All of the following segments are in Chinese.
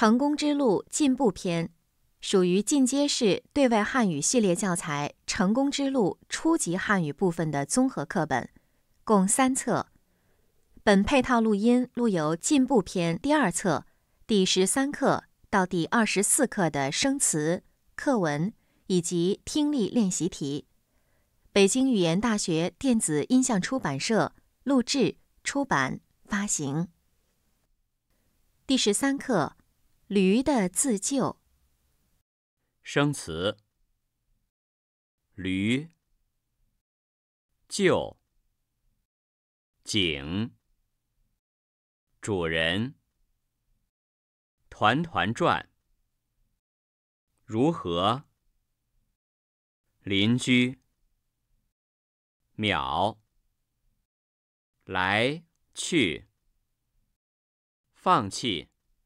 成功之路进步篇》属于进阶式对外汉语系列教材《成功之路》初级汉语部分的综合课本，共3册。本配套录音录有进步篇第2册第13课到第24课的生词、课文以及听力练习题。北京语言大学电子音像出版社录制、出版、发行。第13课，驴的自救。 生词：驴、救、井、主人、团团转、如何、邻居、秒、来去、放弃、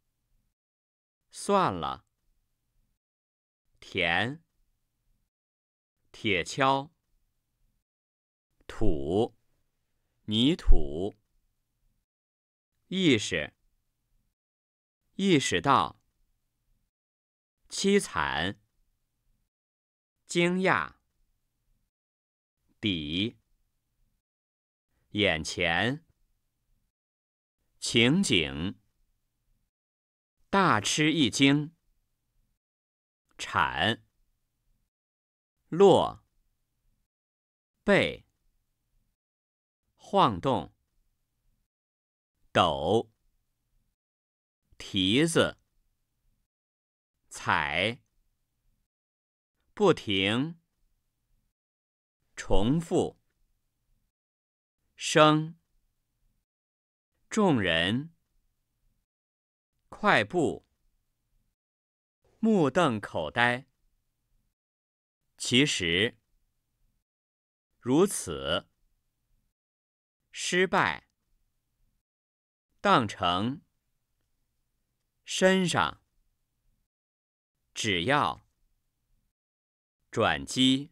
算了、田、铁锹、土、泥土、意识、意识到、凄惨、惊讶、底、眼前、情景、大吃一惊、铲、落、背、晃动、抖、蹄子、踩、不停、重复、生、众人、快步、目瞪口呆、其实、如此、失败、当成、身上、只要、转机。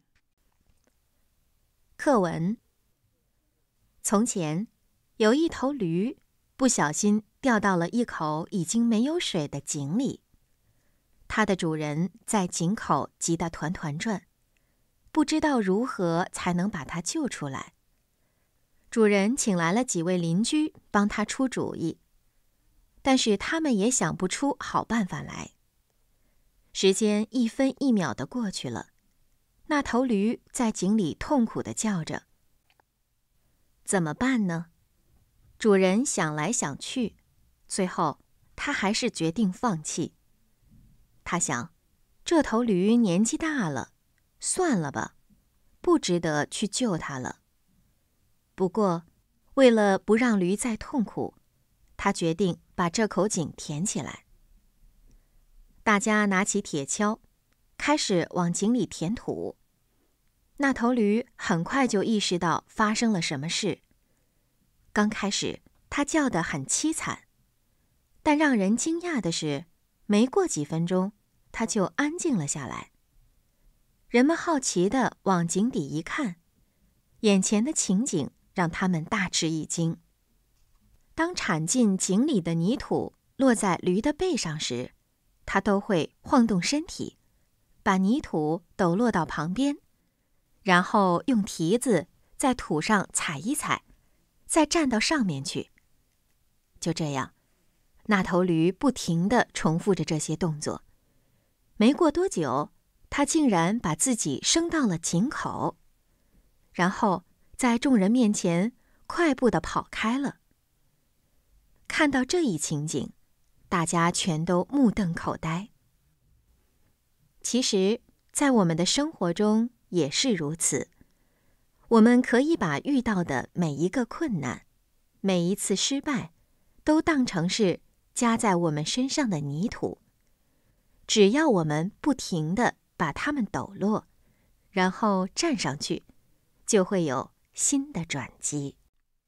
课文：从前，有一头驴，不小心掉到了一口已经没有水的井里。它的主人在井口急得团团转，不知道如何才能把它救出来。主人请来了几位邻居帮他出主意，但是他们也想不出好办法来。时间一分一秒地过去了，那头驴在井里痛苦地叫着。怎么办呢？主人想来想去，最后他还是决定放弃。他想，这头驴年纪大了，算了吧，不值得去救它了。不过，为了不让驴再痛苦，他决定把这口井填起来。大家拿起铁锹，开始往井里填土。那头驴很快就意识到发生了什么事。刚开始，它叫得很凄惨，但让人惊讶的是，没过几分钟，它就安静了下来。人们好奇地往井底一看，眼前的情景让他们大吃一惊。当铲进井里的泥土落在驴的背上时，它都会晃动身体，把泥土抖落到旁边，然后用蹄子在土上踩一踩，再站到上面去。就这样，那头驴不停地重复着这些动作。没过多久，它竟然把自己升到了井口，然后在众人面前快步地跑开了。看到这一情景，大家全都目瞪口呆。其实，在我们的生活中也是如此。我们可以把遇到的每一个困难、每一次失败，都当成是加在我们身上的泥土。只要我们不停地把它们抖落，然后站上去，就会有新的转机。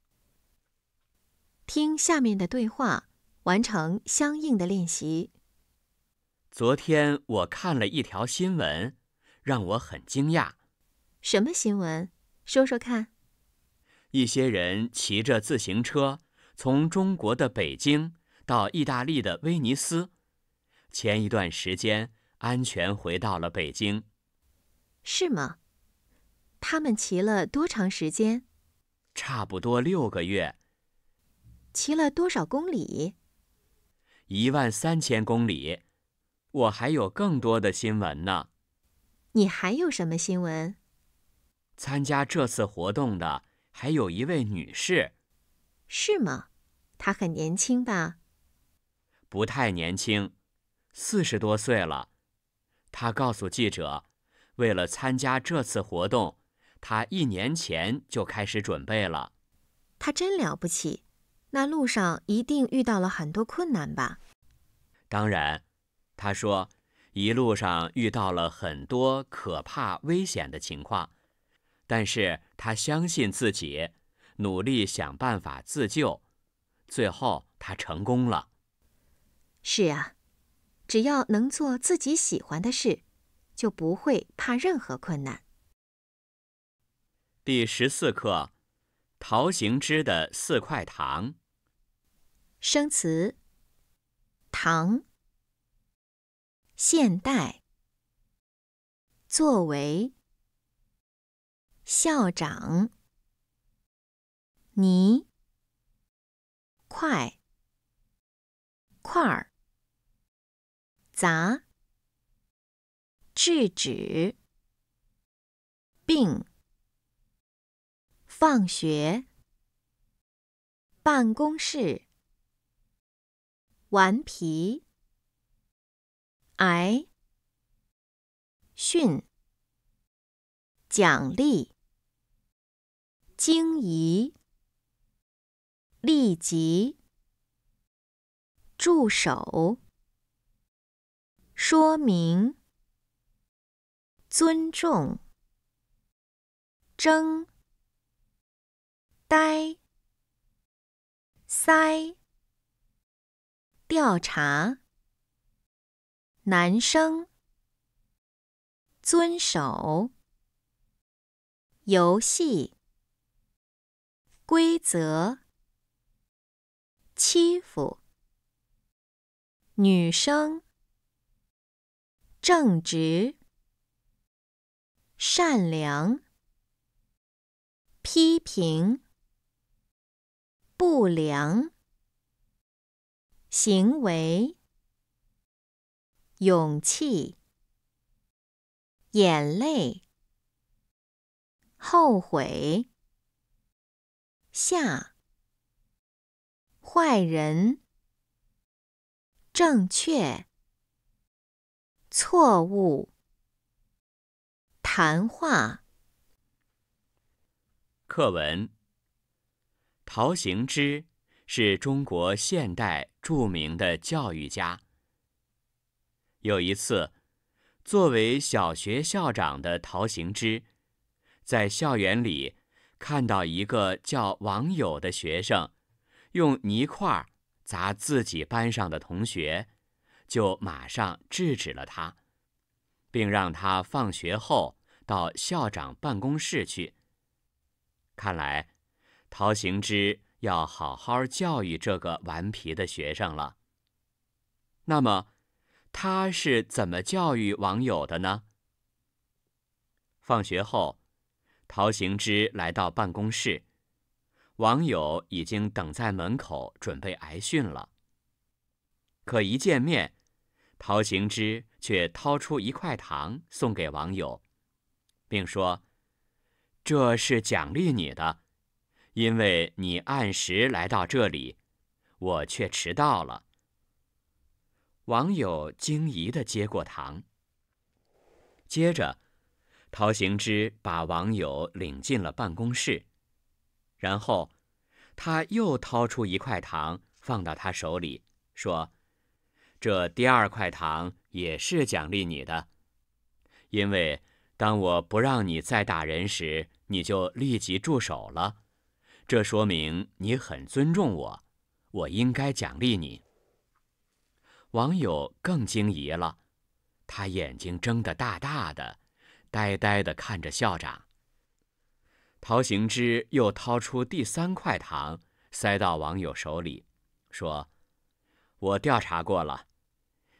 听下面的对话，完成相应的练习。 昨天我看了一条新闻，让我很惊讶。 什么新闻？说说看。 一些人骑着自行车从中国的北京到意大利的威尼斯， 前一段时间安全回到了北京。 是吗？他们骑了多长时间？ 差不多6个月。 骑了多少公里 13000公里。我还有更多的新闻呢。 你还有什么新闻？ 参加这次活动的还有一位女士。 是吗？她很年轻吧？ 不太年轻，40多岁了。她告诉记者，为了参加这次活动，她1年前就开始准备了。 她真了不起，那路上一定遇到了很多困难吧？ 当然，她说一路上遇到了很多可怕危险的情况，但是她相信自己，努力想办法自救，最后她成功了。 是啊，只要能做自己喜欢的事，就不会怕任何困难。 第14课，陶行知的4块糖。 生词：唐，现代，作为，校长，泥，块，块儿，砸，制止，病，放学，办公室，顽皮，挨，训，奖励，惊疑，立即，助手，说明，尊重，争，呆，塞，调查，男生，遵守，游戏，规则，欺负，女生，正直，善良，批评，不良，行为，勇气，眼泪，后悔，下，坏人，正确，错误，谈话。 课文：陶行知是中国现代著名的教育家。有一次，作为小学校长的陶行知，在校园里看到一个叫王友的学生用泥块砸自己班上的同学，就马上制止了他，并让他放学后到校长办公室去。看来，陶行知要好好教育这个顽皮的学生了。那么，他是怎么教育王友的呢？放学后，陶行知来到办公室，王友已经等在门口准备挨训了。可一见面，陶行知却掏出1块糖送给王友，并说：“这是奖励你的，因为你按时来到这里，我却迟到了。”王友惊疑地接过糖。接着，陶行知把王友领进了办公室，然后他又掏出1块糖放到他手里，说：“这第2块糖也是奖励你的，因为当我不让你再打人时，你就立即住手了，这说明你很尊重我，我应该奖励你。”王友更惊疑了，他眼睛睁得大大的，呆呆地看着校长。陶行知又掏出第3块糖，塞到王友手里，说：“我调查过了，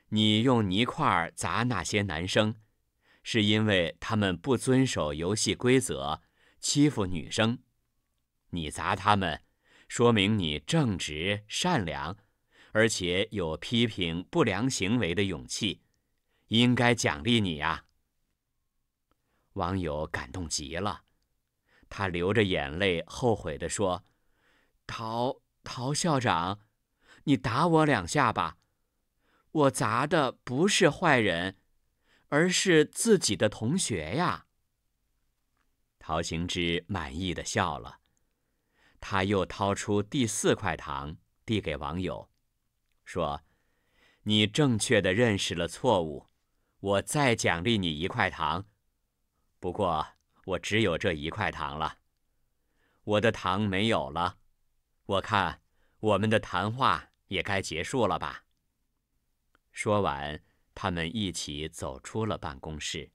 你用泥块砸那些男生，是因为他们不遵守游戏规则，欺负女生。你砸他们，说明你正直善良，而且有批评不良行为的勇气，应该奖励你呀。”网友感动极了，他流着眼泪后悔地说：“陶校长，你打我2下吧，我砸的不是坏人，而是自己的同学呀。”陶行知满意地笑了，他又掏出第4块糖递给网友，说：“你正确地认识了错误，我再奖励你1块糖。不过我只有这1块糖了，我的糖没有了，我看我们的谈话也该结束了吧。”说完，他们一起走出了办公室。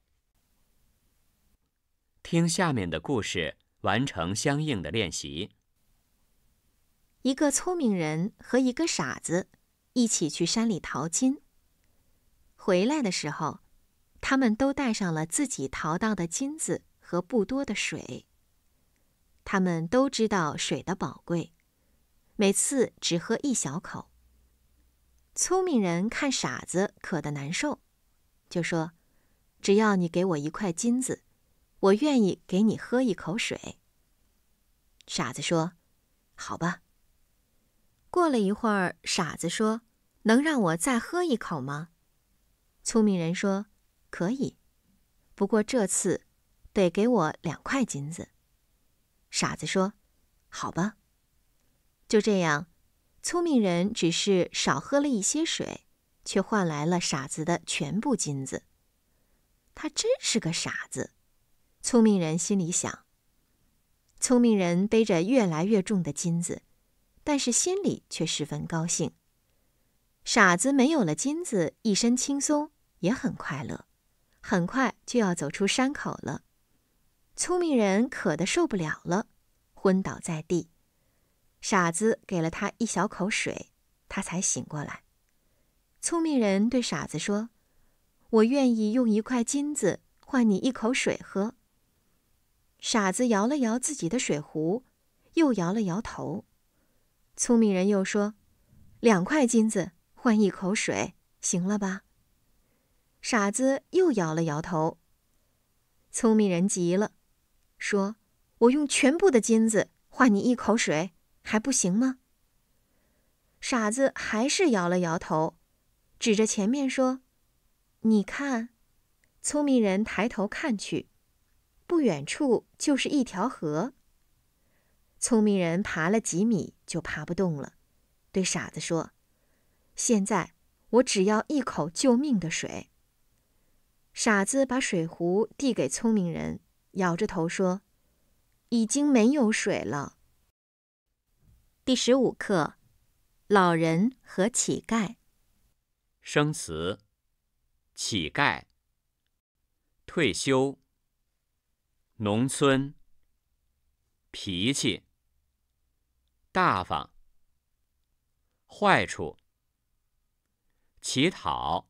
听下面的故事，完成相应的练习。 一个聪明人和一个傻子一起去山里淘金。回来的时候，他们都带上了自己淘到的金子和不多的水。他们都知道水的宝贵，每次只喝1小口。聪明人看傻子渴得难受，就说：“只要你给我1块金子，我愿意给你喝1口水。”傻子说：“好吧。”过了一会儿，傻子说：“能让我再喝1口吗？”聪明人说：“可以，不过这次得给我2块金子。”傻子说：“好吧。”就这样，聪明人只是少喝了一些水，却换来了傻子的全部金子。他真是个傻子，聪明人心里想。聪明人背着越来越重的金子，但是心里却十分高兴。傻子没有了金子，一身轻松，也很快乐，很快就要走出山口了。聪明人渴得受不了了，昏倒在地。傻子给了他1小口水，他才醒过来。聪明人对傻子说：“我愿意用1块金子换你1口水喝。”傻子摇了摇自己的水壶，又摇了摇头。聪明人又说：“2块金子换1口水，行了吧？”傻子又摇了摇头。聪明人急了，说：“我用全部的金子换你1口水，还不行吗？”傻子还是摇了摇头，指着前面说：“你看。”聪明人抬头看去，不远处就是一条河。聪明人爬了几米就爬不动了，对傻子说：“现在我只要1口救命的水。”傻子把水壶递给聪明人，摇着头说：“已经没有水了。”第15课：老人和乞丐。 生词：乞丐、退休、农村、脾气、大方、坏处、乞讨、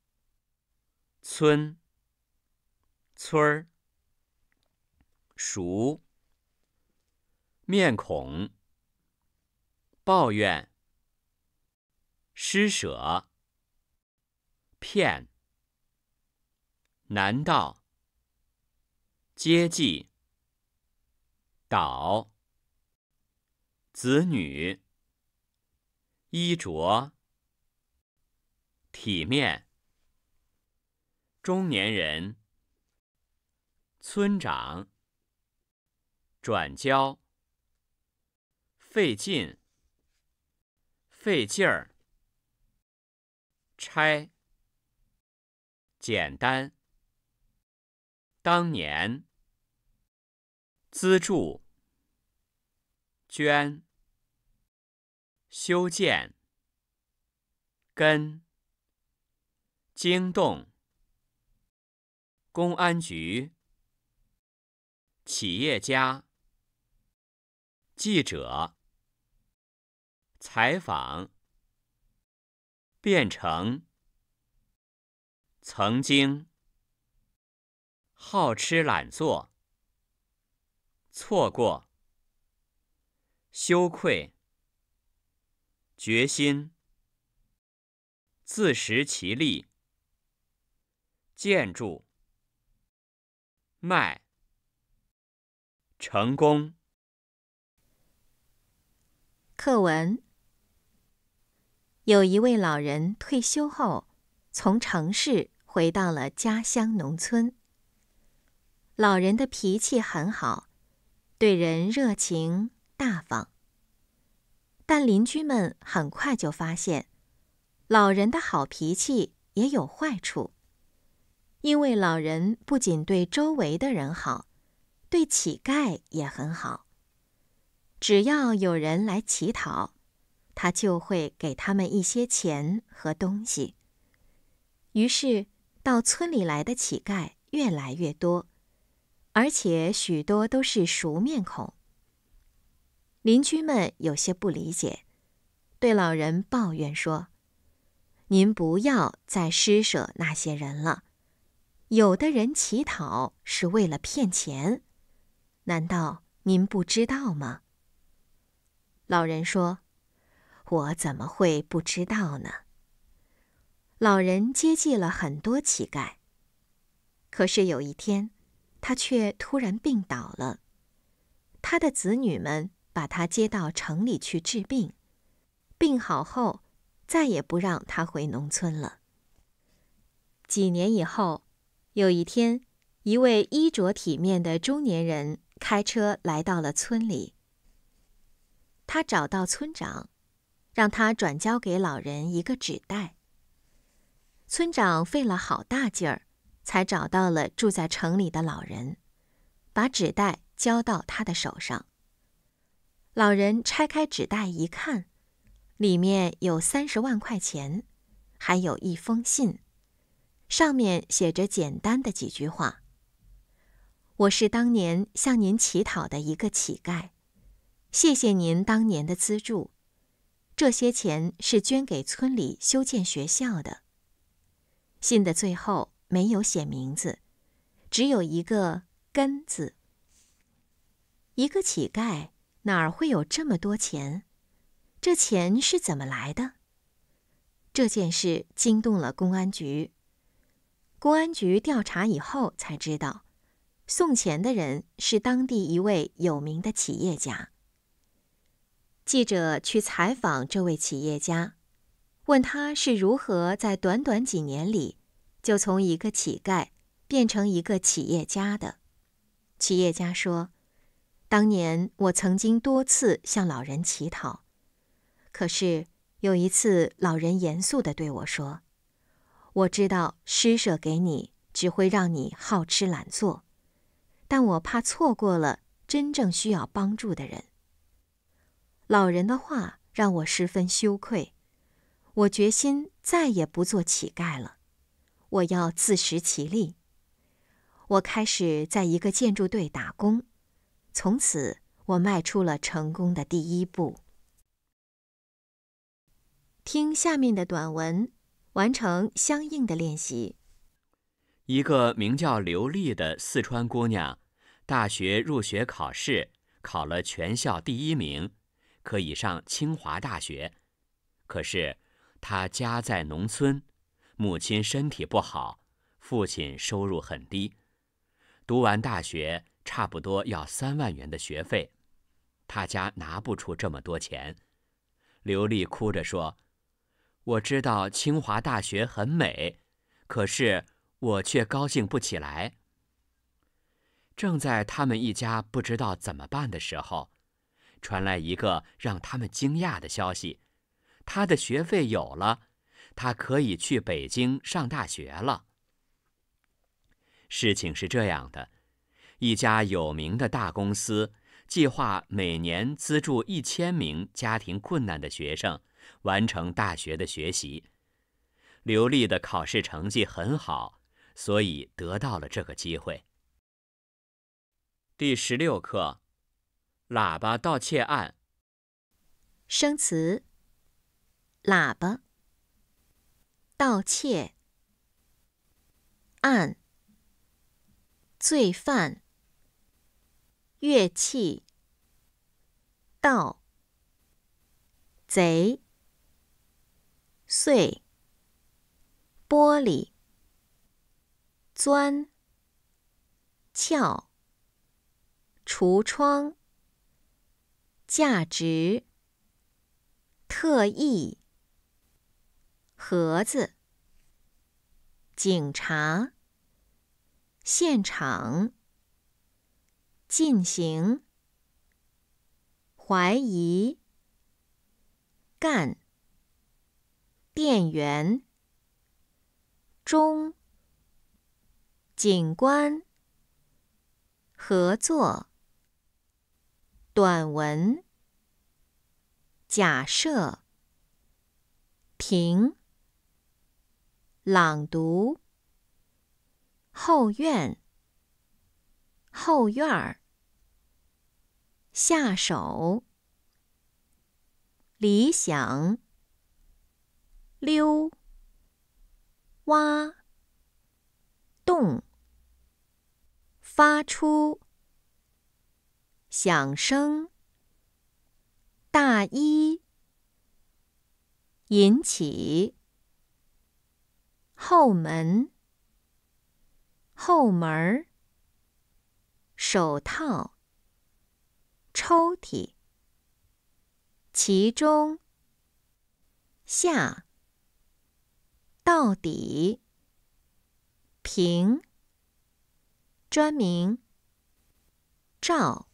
村、村儿、熟、面孔、抱怨、施舍、骗、难道、接济、倒、子女、衣着、体面、中年人、村长、转交、费劲、费劲儿、拆、简单、当年、资助、捐、修建、跟、惊动、公安局、企业家、记者、采访、变成、 曾经，好吃懒做，错过，羞愧，决心，自食其力，建筑，卖，成功。 课文：有一位老人退休后，从城市回到了家乡农村。老人的脾气很好，对人热情大方。但邻居们很快就发现，老人的好脾气也有坏处。因为老人不仅对周围的人好，对乞丐也很好。只要有人来乞讨，他就会给他们一些钱和东西。于是，到村里来的乞丐越来越多，而且许多都是熟面孔。邻居们有些不理解，对老人抱怨说：“您不要再施舍那些人了。有的人乞讨是为了骗钱，难道您不知道吗？”老人说：“我怎么会不知道呢？”老人接济了很多乞丐，可是有一天，他却突然病倒了。他的子女们把他接到城里去治病，病好后，再也不让他回农村了。几年以后，有一天，一位衣着体面的中年人开车来到了村里。他找到村长，让他转交给老人一个纸袋。村长费了好大劲儿，才找到了住在城里的老人，把纸袋交到他的手上。老人拆开纸袋一看，里面有30万块钱，还有一封信，上面写着简单的几句话：“我是当年向您乞讨的一个乞丐，谢谢您当年的资助，这些钱是捐给村里修建学校的。”信的最后没有写名字，只有一个“根”字。一个乞丐哪儿会有这么多钱？这钱是怎么来的？这件事惊动了公安局。公安局调查以后才知道，送钱的人是当地一位有名的企业家。记者去采访这位企业家，问他是如何在短短几年里，就从一个乞丐变成一个企业家的。企业家说：“当年我曾经多次向老人乞讨，可是有一次老人严肃地对我说：‘我知道施舍给你只会让你好吃懒做，但我怕错过了真正需要帮助的人。’老人的话让我十分羞愧，我决心再也不做乞丐了，我要自食其力。我开始在一个建筑队打工，从此我迈出了成功的第一步。”听下面的短文，完成相应的练习。 一个名叫刘丽的四川姑娘，大学入学考试考了全校第1名，可以上清华大学。可是她家在农村，母亲身体不好，父亲收入很低，读完大学差不多要3万元的学费，她家拿不出这么多钱。刘丽哭着说：“我知道清华大学很美，可是我却高兴不起来。”正在他们一家不知道怎么办的时候，传来一个让他们惊讶的消息：他的学费有了，他可以去北京上大学了。事情是这样的，一家有名的大公司计划每年资助1000名家庭困难的学生完成大学的学习。刘丽的考试成绩很好，所以得到了这个机会。第16课：喇叭盗窃案。 生词：喇叭、盗窃、 案、罪犯、乐器、盗、贼、碎、玻璃、钻、撬、橱窗、价值、特意、盒子、警察、现场、进行、怀疑、干、店员、中、警官、合作、短文、假设、评、朗读、后院、后院儿、下手、理想、溜、挖、动、发出、响声、大衣、引起、后门、后门儿、手套、抽屉、其中、下、到底、评、专名、照。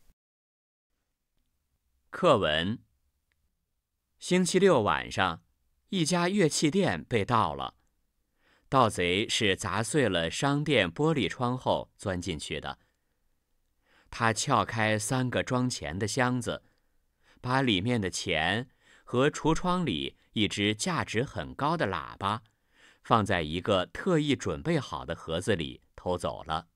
课文：星期六晚上，一家乐器店被盗了。盗贼是砸碎了商店玻璃窗后钻进去的。他撬开3个装钱的箱子，把里面的钱和橱窗里一只价值很高的喇叭放在一个特意准备好的盒子里偷走了。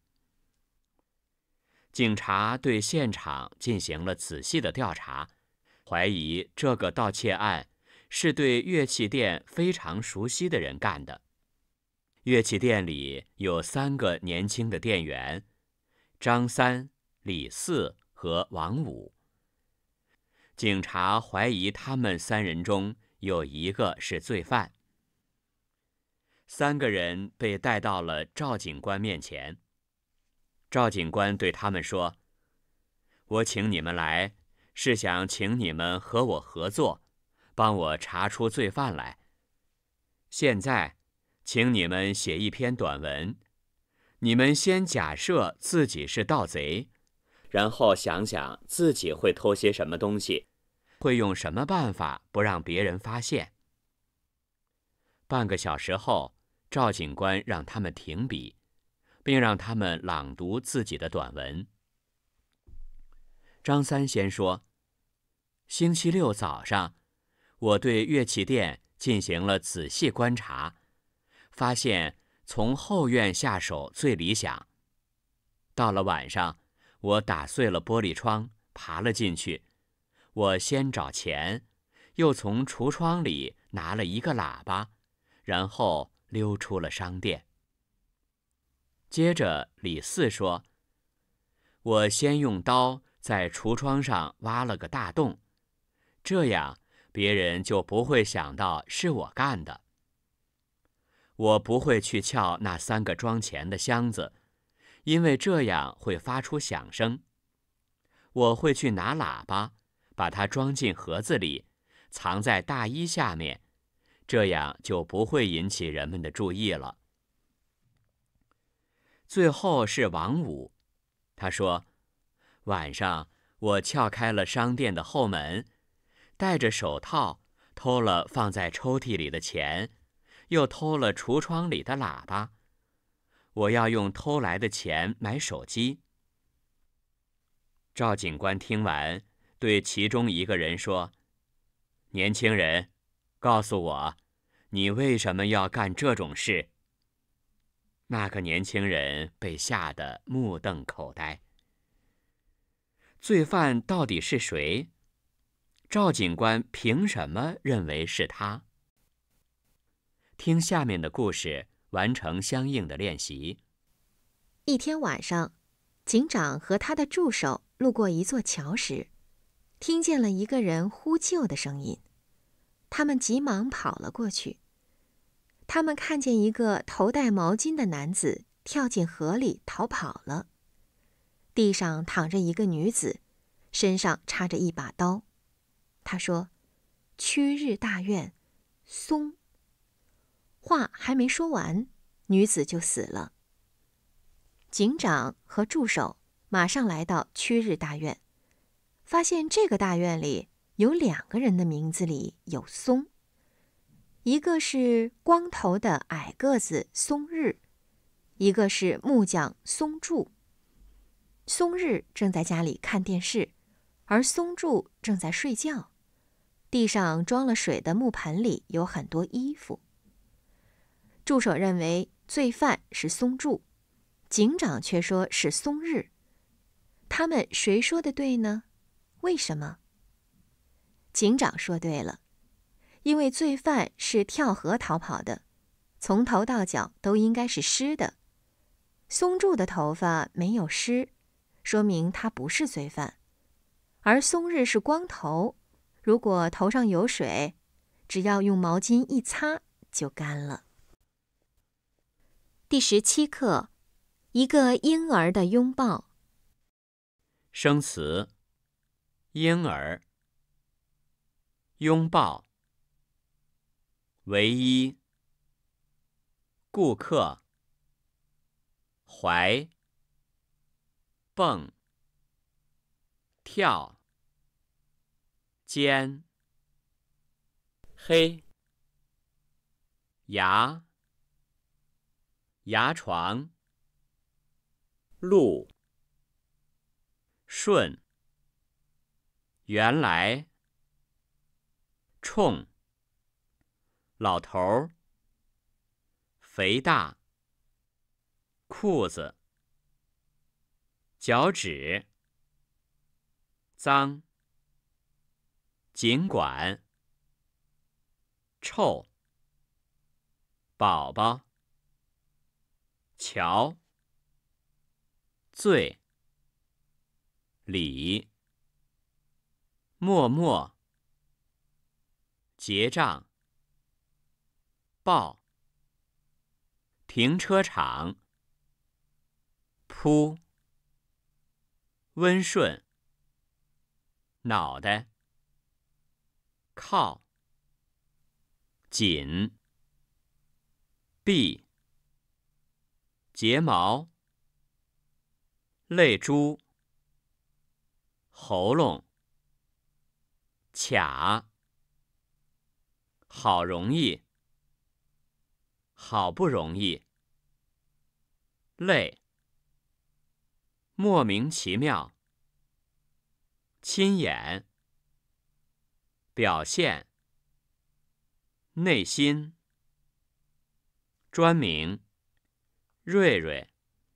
警察对现场进行了仔细的调查，怀疑这个盗窃案是对乐器店非常熟悉的人干的。乐器店里有3个年轻的店员，张三、李四和王五。警察怀疑他们3人中有1个是罪犯。3个人被带到了赵警官面前。赵警官对他们说：“我请你们来，是想请你们和我合作，帮我查出罪犯来。现在，请你们写一篇短文。你们先假设自己是盗贼，然后想想自己会偷些什么东西，会用什么办法不让别人发现。”半个小时后，赵警官让他们停笔，并让他们朗读自己的短文。张三先说：“星期六早上，我对乐器店进行了仔细观察，发现从后院下手最理想。到了晚上，我打碎了玻璃窗，爬了进去。我先找钱，又从橱窗里拿了一个喇叭，然后溜出了商店。”接着李四说：“我先用刀在橱窗上挖了个大洞，这样别人就不会想到是我干的。我不会去撬那3个装钱的箱子，因为这样会发出响声。我会去拿喇叭，把它装进盒子里，藏在大衣下面，这样就不会引起人们的注意了。”最后是王五，他说：“晚上我撬开了商店的后门，戴着手套偷了放在抽屉里的钱，又偷了橱窗里的喇叭。我要用偷来的钱买手机。”赵警官听完，对其中一个人说：“年轻人，告诉我，你为什么要干这种事？”那个年轻人被吓得目瞪口呆。罪犯到底是谁？赵警官凭什么认为是他？听下面的故事， 完成相应的练习。 一天晚上，警长和他的助手路过一座桥时，听见了一个人呼救的声音。他们急忙跑了过去。他们看见一个头戴毛巾的男子跳进河里逃跑了。地上躺着一个女子，身上插着一把刀。他说：“屈日大院，松。”话还没说完，女子就死了。警长和助手马上来到屈日大院，发现这个大院里有2个人的名字里有松，一个是光头的矮个子松日，一个是木匠松柱。松日正在家里看电视，而松柱正在睡觉。地上装了水的木盆里有很多衣服。助手认为罪犯是松柱，警长却说是松日。他们谁说的对呢？为什么？警长说对了，因为罪犯是跳河逃跑的，从头到脚都应该是湿的。松柱的头发没有湿，说明他不是罪犯。而松日是光头，如果头上有水，只要用毛巾一擦就干了。第17课，一个婴儿的拥抱。 生词：婴儿、拥抱、唯一、顾客、怀、蹦、跳、尖、黑、牙、牙床、路、顺、原来、冲、老头儿、肥大、裤子、脚趾、脏、尽管、臭、宝宝、桥、醉、礼、默默、结账、报、停车场、铺、温顺、脑袋、靠、紧、闭、睫毛、泪珠、喉咙、卡、好容易、好不容易、累、莫名其妙、亲眼、表现、内心、专名、瑞瑞。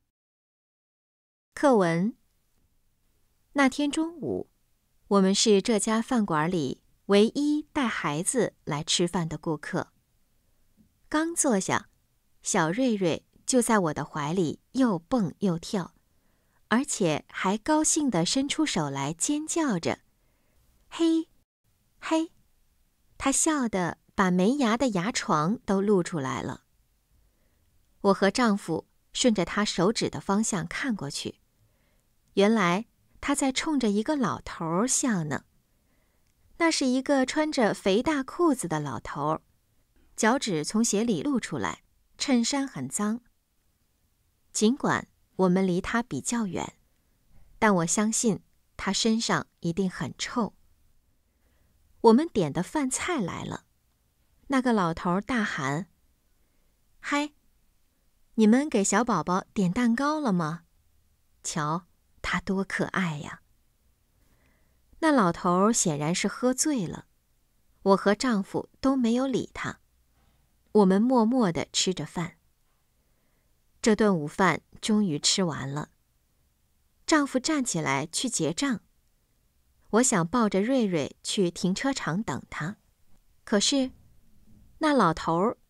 课文：那天中午，我们是这家饭馆里唯一带孩子来吃饭的顾客。刚坐下，小瑞瑞就在我的怀里又蹦又跳，而且还高兴地伸出手来尖叫着：“嘿，嘿！”他笑得把没牙的牙床都露出来了。我和丈夫顺着他手指的方向看过去，原来他在冲着一个老头笑呢。那是一个穿着肥大裤子的老头，脚趾从鞋里露出来，衬衫很脏。尽管我们离他比较远，但我相信他身上一定很臭。我们点的饭菜来了，那个老头大喊：“嗨，你们给小宝宝点蛋糕了吗？瞧，他多可爱呀！”那老头显然是喝醉了，我和丈夫都没有理他。我们默默地吃着饭。这顿午饭终于吃完了，丈夫站起来去结账。我想抱着瑞瑞去停车场等他，可是那老头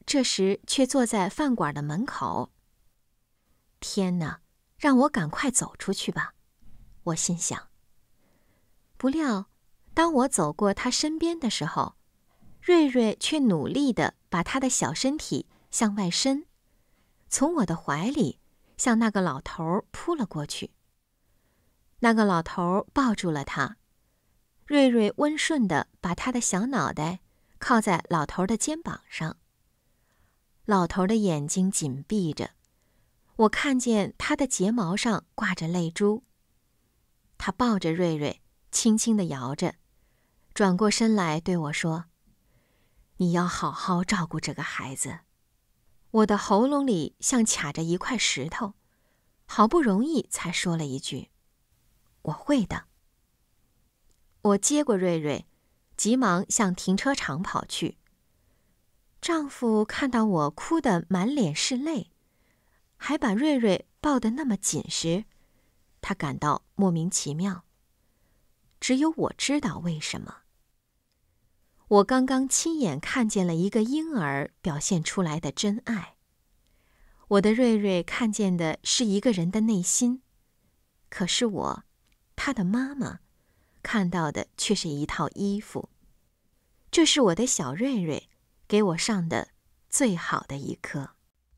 这时却坐在饭馆的门口。天哪，让我赶快走出去吧，我心想。不料，当我走过他身边的时候，瑞瑞却努力地把他的小身体向外伸，从我的怀里向那个老头扑了过去。那个老头抱住了他，瑞瑞温顺地把他的小脑袋靠在老头的肩膀上。老头的眼睛紧闭着，我看见他的睫毛上挂着泪珠。他抱着瑞瑞，轻轻地摇着，转过身来对我说：“你要好好照顾这个孩子。”我的喉咙里像卡着一块石头，好不容易才说了一句：“我会的。”我接过瑞瑞，急忙向停车场跑去。丈夫看到我哭得满脸是泪，还把瑞瑞抱得那么紧时，他感到莫名其妙。只有我知道为什么。我刚刚亲眼看见了一个婴儿表现出来的真爱。我的瑞瑞看见的是一个人的内心，可是我，他的妈妈，看到的却是一套衣服。这是我的小瑞瑞给我上的最好的一课。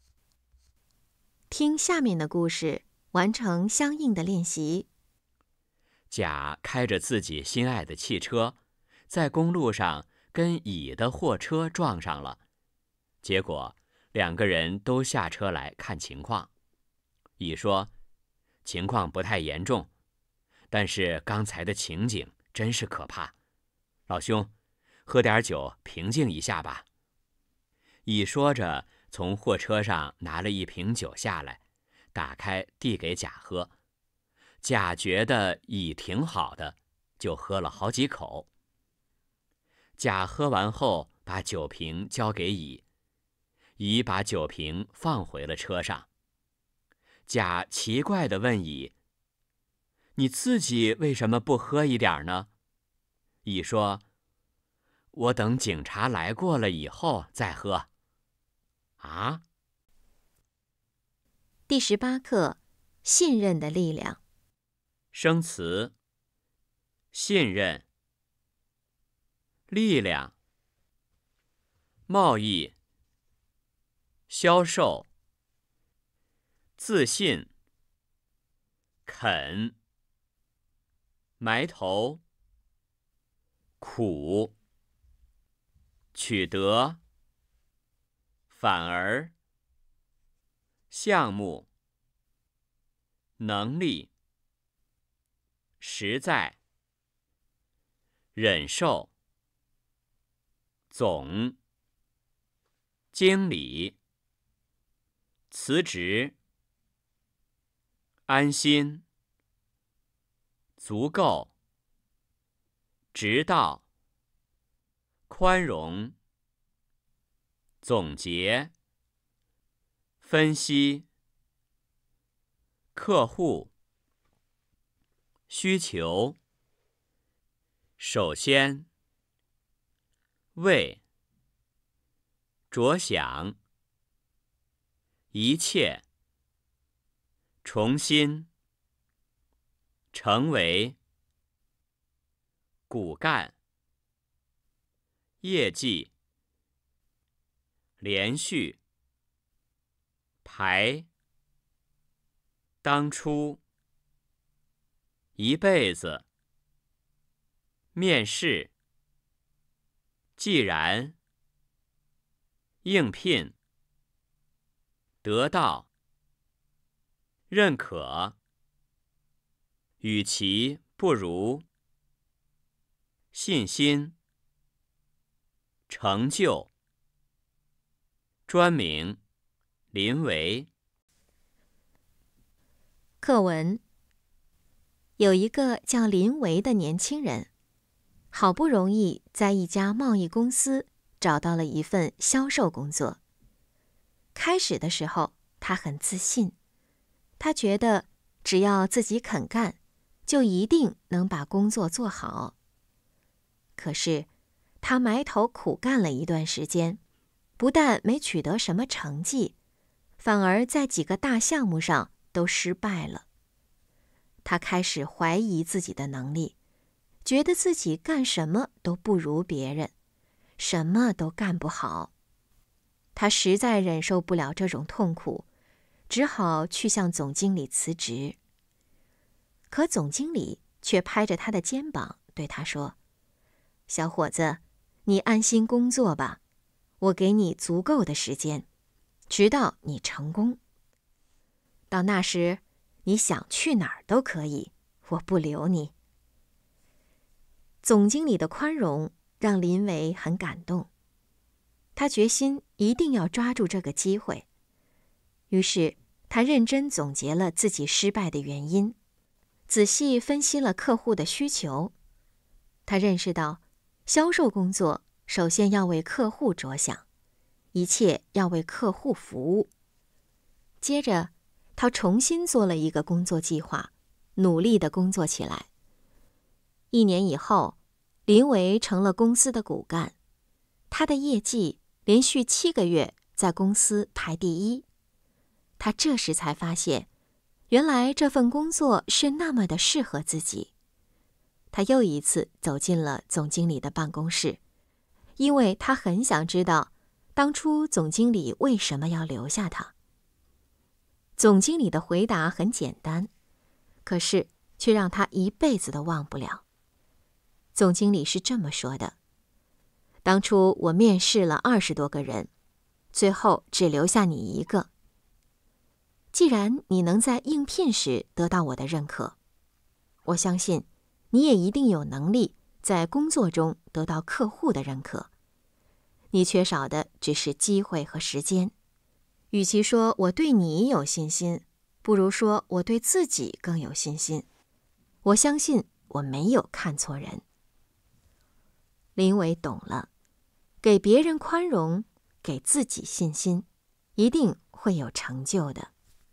听下面的故事，完成相应的练习。 甲开着自己心爱的汽车，在公路上跟乙的货车撞上了，结果两个人都下车来看情况。乙说：“情况不太严重，但是刚才的情景真是可怕。老兄，喝点酒平静一下吧。”乙说着，从货车上拿了一瓶酒下来，打开递给甲喝。甲觉得乙挺好的，就喝了好几口。甲喝完后，把酒瓶交给乙，乙把酒瓶放回了车上。甲奇怪地问乙：“你自己为什么不喝一点呢？”乙说：“我等警察来过了以后再喝。”啊？ 第18课：信任的力量。 生词：信任、力量、贸易、销售、自信、肯、埋头、苦、取得、反而、项目、能力、实在、忍受、总、经理、辞职、安心、足够、直到、宽容、总结、分析、客户、需求、首先、为、着想、一切、重新、成为、骨干、业绩、连续、排、当初、一辈子、面试、既然、应聘、得到、认可、与其不如、信心、成就、专名、临为。 课文：有一个叫林维的年轻人，好不容易在一家贸易公司找到了一份销售工作。开始的时候，他很自信，他觉得只要自己肯干，就一定能把工作做好。可是，他埋头苦干了一段时间， 不但没取得什么成绩，反而在几个大项目上都失败了。他开始怀疑自己的能力，觉得自己干什么都不如别人，什么都干不好。他实在忍受不了这种痛苦，只好去向总经理辞职。可总经理却拍着他的肩膀对他说：“小伙子，你安心工作吧，我给你足够的时间，直到你成功。到那时，你想去哪儿都可以，我不留你。”总经理的宽容让林维很感动，他决心一定要抓住这个机会。于是他认真总结了自己失败的原因，仔细分析了客户的需求。他认识到，销售工作首先要为客户着想，一切要为客户服务。接着，他重新做了一个工作计划，努力地工作起来。1年以后，林维成了公司的骨干，他的业绩连续7个月在公司排第1。他这时才发现，原来这份工作是那么的适合自己。他又一次走进了总经理的办公室，因为他很想知道，当初总经理为什么要留下他。总经理的回答很简单，可是却让他一辈子都忘不了。总经理是这么说的：“当初我面试了20多个人，最后只留下你一个。既然你能在应聘时得到我的认可，我相信你也一定有能力在工作中得到客户的认可。你缺少的只是机会和时间。与其说我对你有信心，不如说我对自己更有信心。我相信我没有看错人。”林维懂了，给别人宽容，给自己信心，一定会有成就的。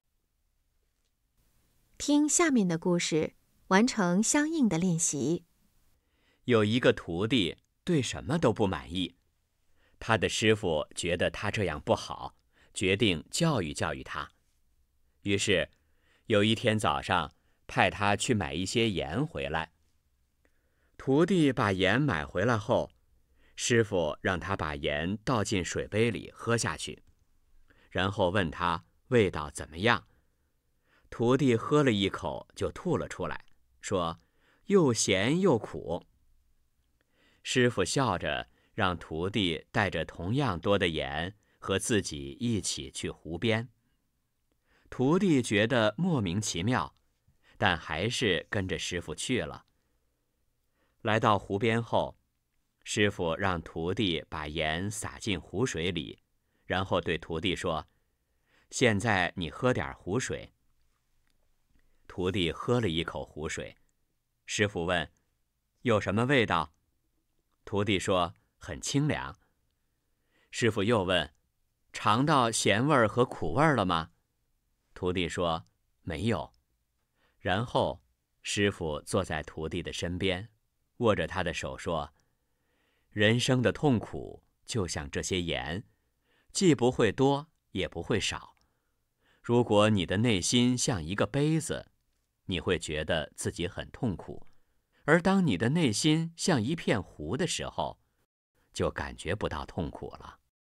听下面的故事，完成相应的练习。 有一个徒弟对什么都不满意，他的师傅觉得他这样不好，决定教育教育他。于是，有一天早上，派他去买一些盐回来。徒弟把盐买回来后，师傅让他把盐倒进水杯里喝下去，然后问他味道怎么样。徒弟喝了一口就吐了出来，说又咸又苦。师傅笑着让徒弟带着同样多的盐和自己一起去湖边。徒弟觉得莫名其妙，但还是跟着师傅去了。来到湖边后，师傅让徒弟把盐撒进湖水里，然后对徒弟说：“现在你喝点湖水。”徒弟喝了一口湖水，师傅问：“有什么味道？”徒弟说：“很清凉。”师傅又问：“尝到咸味儿和苦味儿了吗？”徒弟说：“没有。”然后师傅坐在徒弟的身边，握着他的手说：“人生的痛苦就像这些盐，既不会多，也不会少。如果你的内心像一个杯子，你会觉得自己很痛苦；而当你的内心像一片湖的时候，就感觉不到痛苦了。”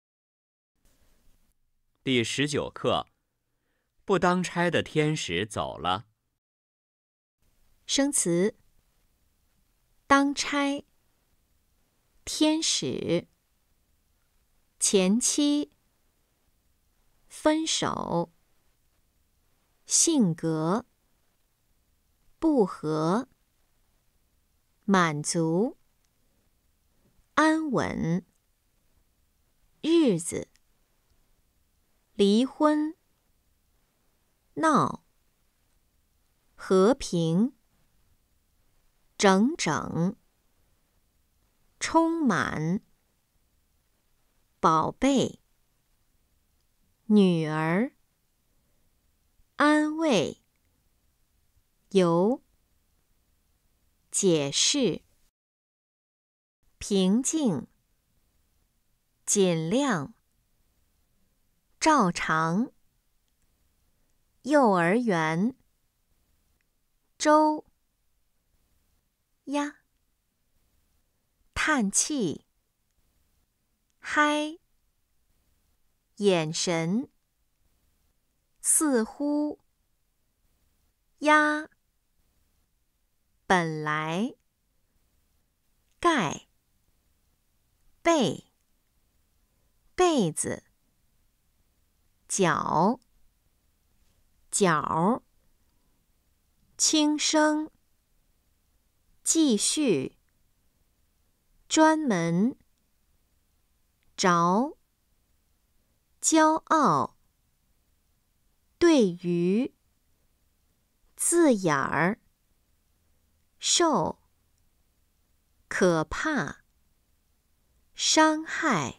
第19课，不当差的天使走了。 生词：当差、天使、前妻、分手、性格、不和、满足、安稳、日子、离婚、闹、和平、整整、充满、宝贝、女儿、安慰、由、解释、平静、尽量、 照常。幼儿园。周。呀。叹气。嗨。眼神。似乎。呀。本来。盖。被。被子。角。角。轻声。继续。专门。着。骄傲。对于。字眼儿。受。可怕。伤害。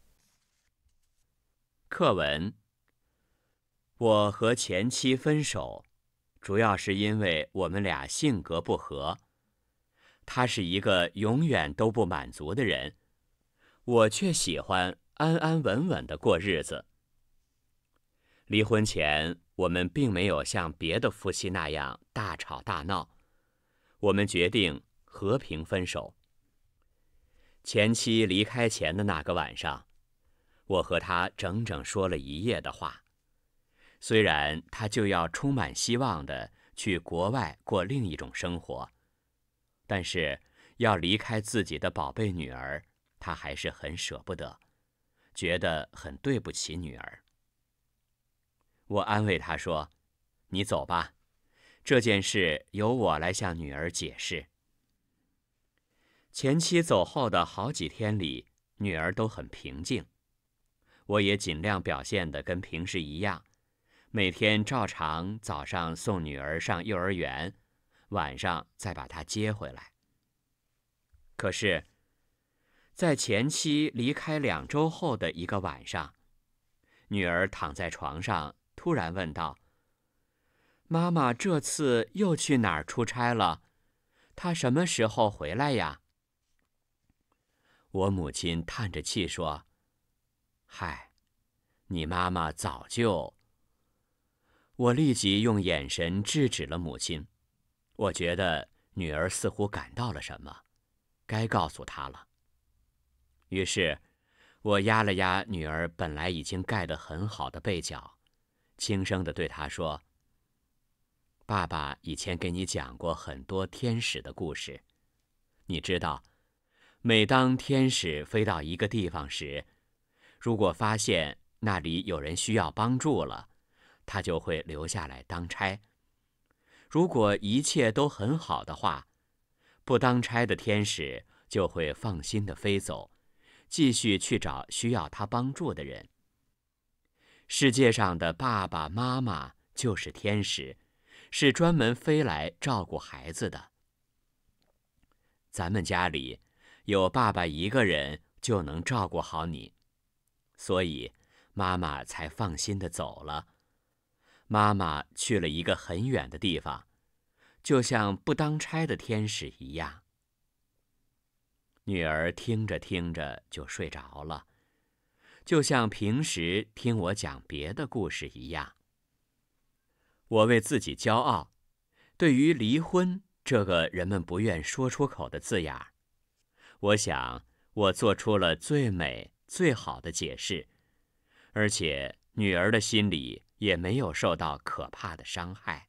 课文：我和前妻分手，主要是因为我们俩性格不合。他是一个永远都不满足的人，我却喜欢安安稳稳地过日子。离婚前，我们并没有像别的夫妻那样大吵大闹，我们决定和平分手。前妻离开前的那个晚上，我和她整整说了一夜的话。虽然她就要充满希望地去国外过另一种生活，但是要离开自己的宝贝女儿，她还是很舍不得，觉得很对不起女儿。我安慰她说：“你走吧，这件事由我来向女儿解释。”前妻走后的好几天里，女儿都很平静。我也尽量表现得跟平时一样，每天照常早上送女儿上幼儿园，晚上再把她接回来。可是，在前妻离开2周后的一个晚上，女儿躺在床上，突然问道：“妈妈这次又去哪儿出差了？她什么时候回来呀？”我母亲叹着气说：“嗨，你妈妈早就……”我立即用眼神制止了母亲。我觉得女儿似乎感到了什么，该告诉她了。于是，我压了压女儿本来已经盖得很好的被角，轻声地对她说：“爸爸以前给你讲过很多天使的故事，你知道，每当天使飞到一个地方时，如果发现那里有人需要帮助了，他就会留下来当差。如果一切都很好的话，不当差的天使就会放心地飞走，继续去找需要他帮助的人。世界上的爸爸妈妈就是天使，是专门飞来照顾孩子的。咱们家里有爸爸一个人就能照顾好你，所以妈妈才放心地走了。妈妈去了一个很远的地方，就像不当差的天使一样。”女儿听着听着就睡着了，就像平时听我讲别的故事一样。我为自己骄傲，对于离婚这个人们不愿说出口的字眼儿，我想我做出了最美最好的解释，而且女儿的心里也没有受到可怕的伤害。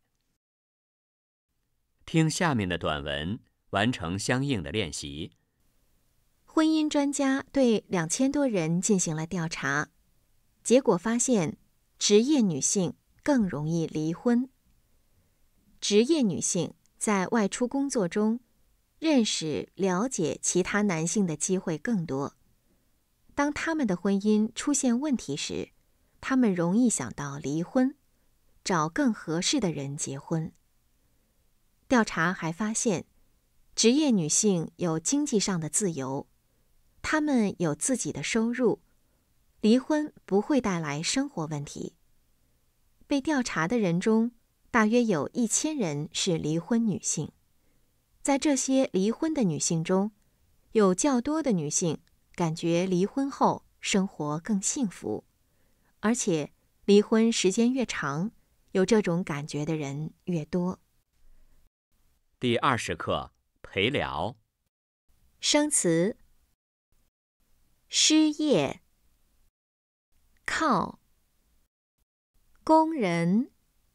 听下面的短文，完成相应的练习。 婚姻专家对2000多人进行了调查，结果发现，职业女性更容易离婚。职业女性在外出工作中，认识、了解其他男性的机会更多。当他们的婚姻出现问题时，他们容易想到离婚，找更合适的人结婚。调查还发现，职业女性有经济上的自由，她们有自己的收入，离婚不会带来生活问题。被调查的人中，大约有1000人是离婚女性。在这些离婚的女性中，有较多的女性感觉离婚后生活更幸福， 而且离婚时间越长，有这种感觉的人越多。 第20课陪聊。 生词：失业、靠、工人、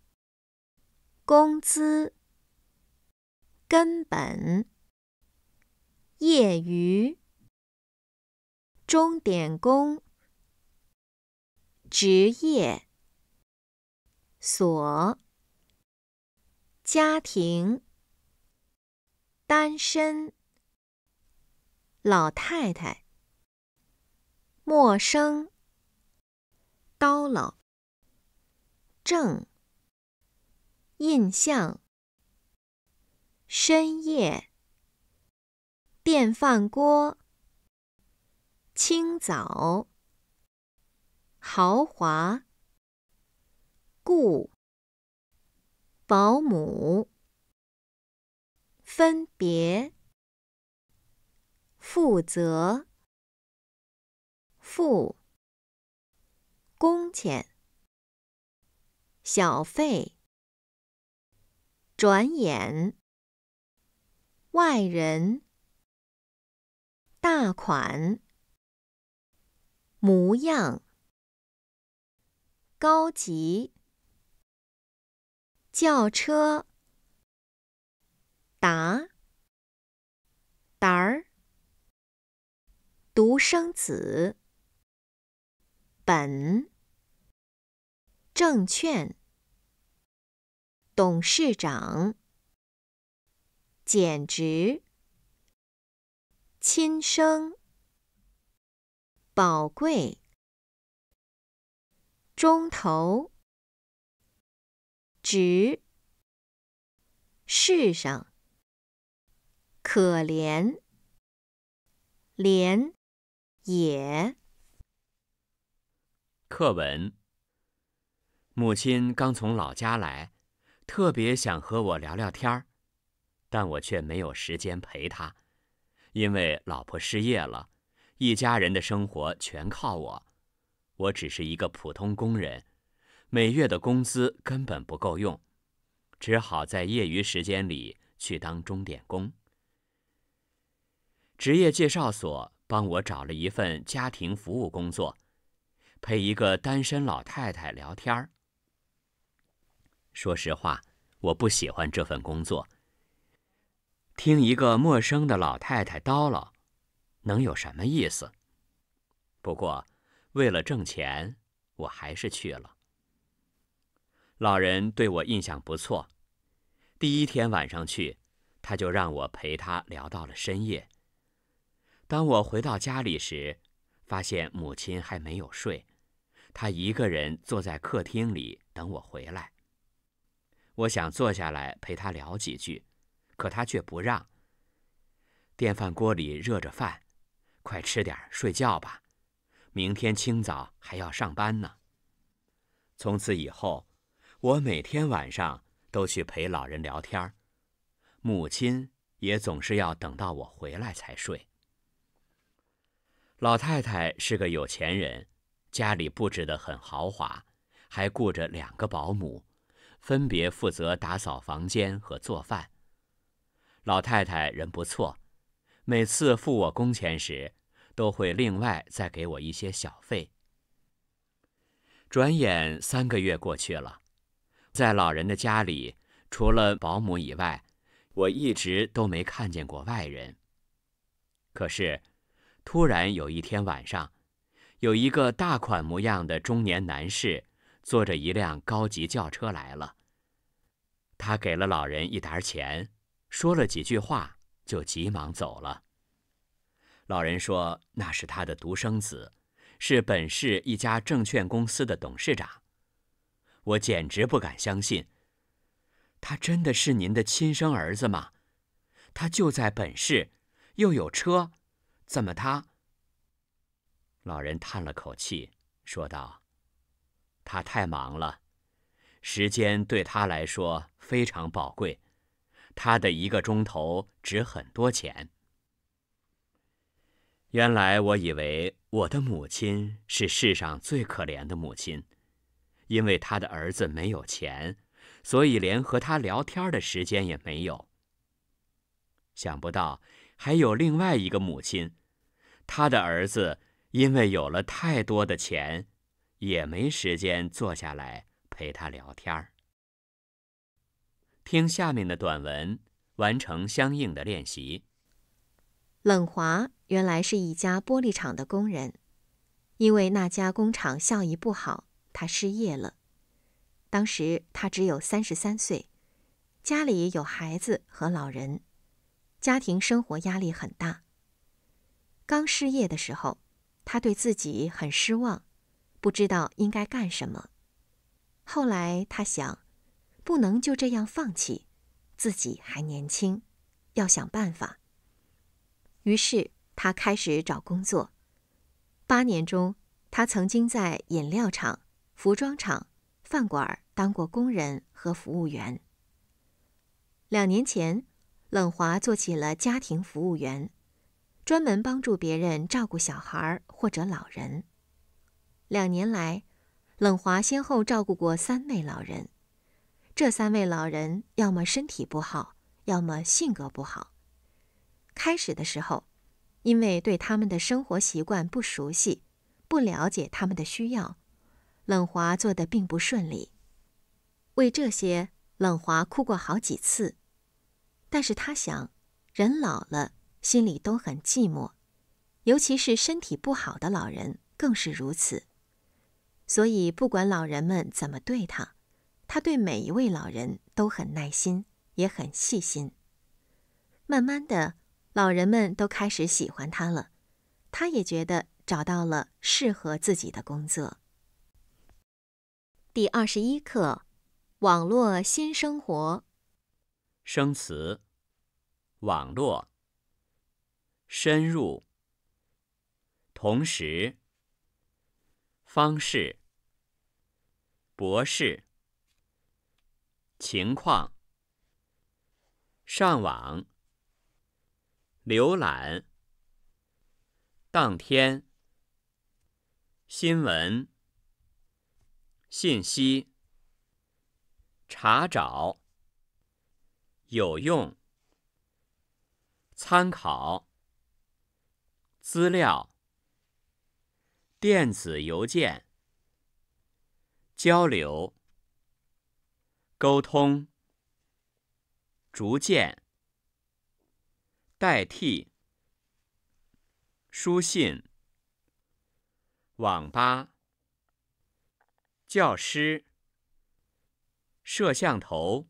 工资、根本、业余、钟点工、职业、所、家庭、单身、老太太、陌生、叨唠、正、印象、深夜、电饭锅、清早、豪华、雇、保姆、分别、负责、付、工钱、小费、转眼、外人、大款、模样、高级、轿车、答、胆儿、独生子、本、证券、董事长、简直、亲生、宝贵、钟头、值、世上、可怜、连、也。 课文：母亲刚从老家来，特别想和我聊聊天儿，但我却没有时间陪她，因为老婆失业了，一家人的生活全靠我。我只是一个普通工人，每月的工资根本不够用，只好在业余时间里去当钟点工。职业介绍所帮我找了一份家庭服务工作，陪一个单身老太太聊天儿。说实话，我不喜欢这份工作。听一个陌生的老太太叨唠，能有什么意思？不过，为了挣钱，我还是去了。老人对我印象不错，第一天晚上去，他就让我陪他聊到了深夜。当我回到家里时，发现母亲还没有睡，她一个人坐在客厅里等我回来。我想坐下来陪她聊几句，可她却不让。电饭锅里热着饭，快吃点睡觉吧，明天清早还要上班呢。从此以后，我每天晚上都去陪老人聊天，母亲也总是要等到我回来才睡。老太太是个有钱人，家里布置得很豪华，还雇着2个保姆，分别负责打扫房间和做饭。老太太人不错，每次付我工钱时，都会另外再给我一些小费。转眼3个月过去了，在老人的家里，除了保姆以外，我一直都没看见过外人。可是，突然有一天晚上，有一个大款模样的中年男士坐着一辆高级轿车来了。他给了老人一沓钱，说了几句话，就急忙走了。老人说那是他的独生子，是本市一家证券公司的董事长。我简直不敢相信，他真的是您的亲生儿子吗？他就在本市，又有车，怎么他……老人叹了口气，说道：“他太忙了，时间对他来说非常宝贵，他的1个钟头值很多钱。”原来我以为我的母亲是世上最可怜的母亲，因为她的儿子没有钱，所以连和他聊天的时间也没有。想不到还有另外一个母亲，她的儿子因为有了太多的钱，也没时间坐下来陪他聊天。听下面的短文，完成相应的练习。 冷华原来是一家玻璃厂的工人，因为那家工厂效益不好，他失业了。当时他只有33岁，家里有孩子和老人，家庭生活压力很大。刚失业的时候，他对自己很失望，不知道应该干什么。后来他想，不能就这样放弃，自己还年轻，要想办法。于是他开始找工作。8年中，他曾经在饮料厂、服装厂、饭馆当过工人和服务员。2年前，冷华做起了家庭服务员，专门帮助别人照顾小孩或者老人。2年来，冷华先后照顾过3位老人。这3位老人要么身体不好，要么性格不好。开始的时候，因为对他们的生活习惯不熟悉，不了解他们的需要，冷华做得并不顺利。为这些，冷华哭过好几次。但是他想，人老了，心里都很寂寞，尤其是身体不好的老人更是如此。所以不管老人们怎么对他，他对每一位老人都很耐心，也很细心。慢慢的，老人们都开始喜欢他了，他也觉得找到了适合自己的工作。第21课，网络新生活。 生词：网络、深入、同时、方式、博士、情况、上网、浏览、当天、新闻、信息、查找、有用、参考、资料、电子邮件、交流、沟通、逐渐、代替、书信、网吧、教师、摄像头、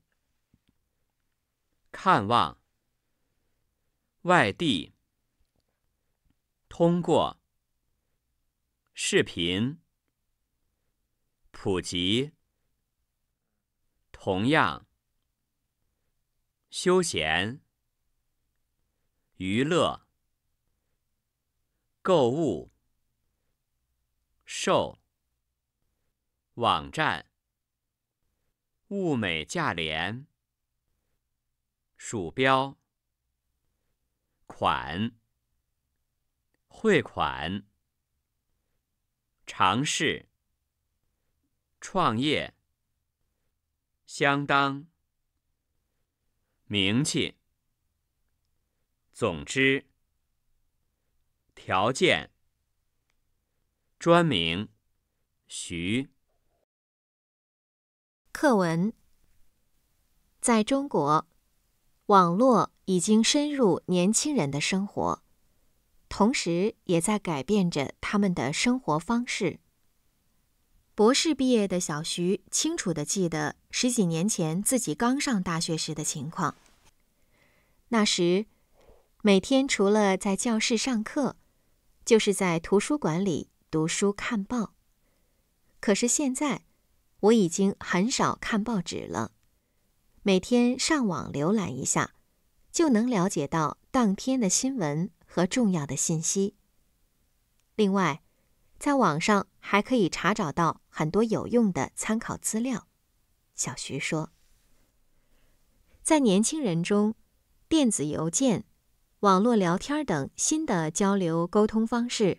看望、外地、通过、视频、普及、同样、休闲、娱乐、购物、售、网站、物美价廉、鼠标、款、汇款、尝试、创业、相当、名气、总之、条件、专名、徐。 课文。在中国，网络已经深入年轻人的生活，同时也在改变着他们的生活方式。博士毕业的小徐清楚地记得10几年前自己刚上大学时的情况。那时，每天除了在教室上课，就是在图书馆里读书看报。可是现在，我已经很少看报纸了，每天上网浏览一下，就能了解到当天的新闻和重要的信息。另外，在网上还可以查找到很多有用的参考资料。小徐说，在年轻人中，电子邮件、网络聊天等新的交流沟通方式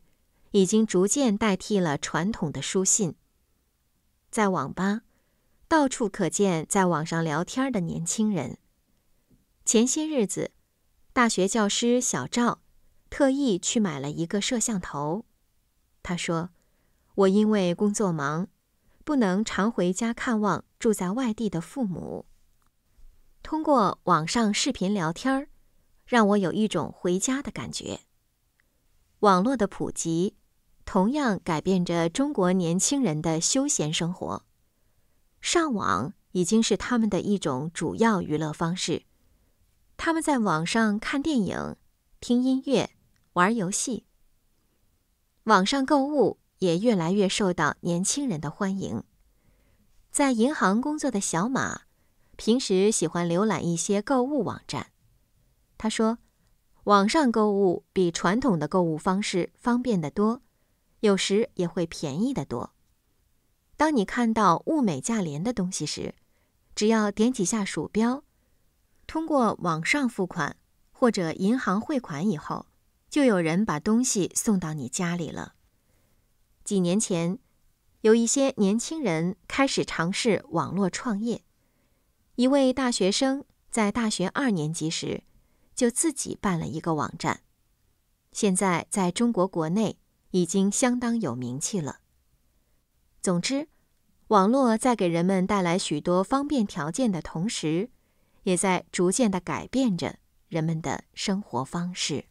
已经逐渐代替了传统的书信。在网吧，到处可见在网上聊天的年轻人。前些日子，大学教师小赵特意去买了一个摄像头。他说：“我因为工作忙，不能常回家看望住在外地的父母。通过网上视频聊天，让我有一种回家的感觉。”网络的普及，同样改变着中国年轻人的休闲生活。上网已经是他们的一种主要娱乐方式。他们在网上看电影、听音乐、玩游戏。网上购物也越来越受到年轻人的欢迎。在银行工作的小马，平时喜欢浏览一些购物网站。他说，网上购物比传统的购物方式方便得多，有时也会便宜得多。当你看到物美价廉的东西时，只要点几下鼠标，通过网上付款或者银行汇款以后，就有人把东西送到你家里了。几年前，有一些年轻人开始尝试网络创业。一位大学生在大学2年级时，就自己办了一个网站，现在在中国国内已经相当有名气了。总之，网络在给人们带来许多方便条件的同时，也在逐渐地改变着人们的生活方式。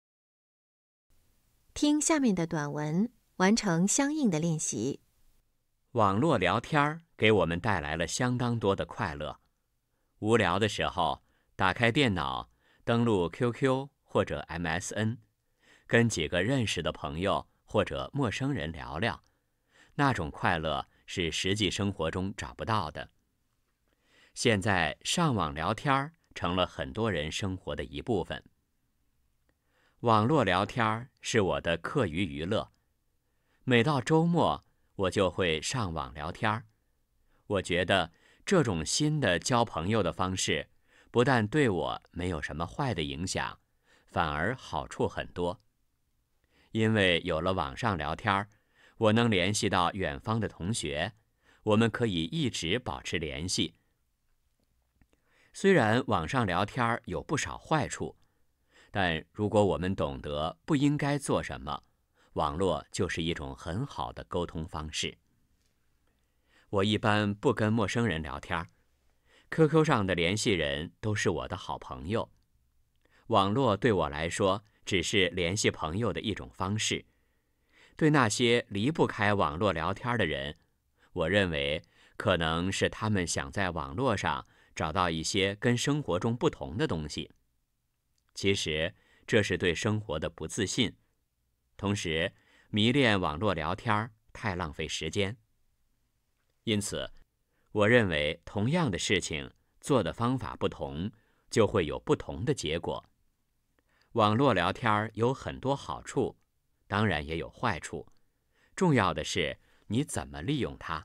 听下面的短文，完成相应的练习。 网络聊天给我们带来了相当多的快乐。无聊的时候，打开电脑，登录 QQ 或者 MSN， 跟几个认识的朋友或者陌生人聊聊，那种快乐是实际生活中找不到的。现在上网聊天成了很多人生活的一部分。网络聊天是我的课余娱乐，每到周末我就会上网聊天。我觉得这种新的交朋友的方式，不但对我没有什么坏的影响，反而好处很多。因为有了网上聊天，我能联系到远方的同学，我们可以一直保持联系。虽然网上聊天有不少坏处，但如果我们懂得不应该做什么，网络就是一种很好的沟通方式。我一般不跟陌生人聊天，QQ 上的联系人都是我的好朋友。网络对我来说只是联系朋友的一种方式。对那些离不开网络聊天的人，我认为可能是他们想在网络上找到一些跟生活中不同的东西。其实这是对生活的不自信，同时迷恋网络聊天太浪费时间。因此，我认为同样的事情做的方法不同，就会有不同的结果。网络聊天有很多好处，当然也有坏处，重要的是你怎么利用它。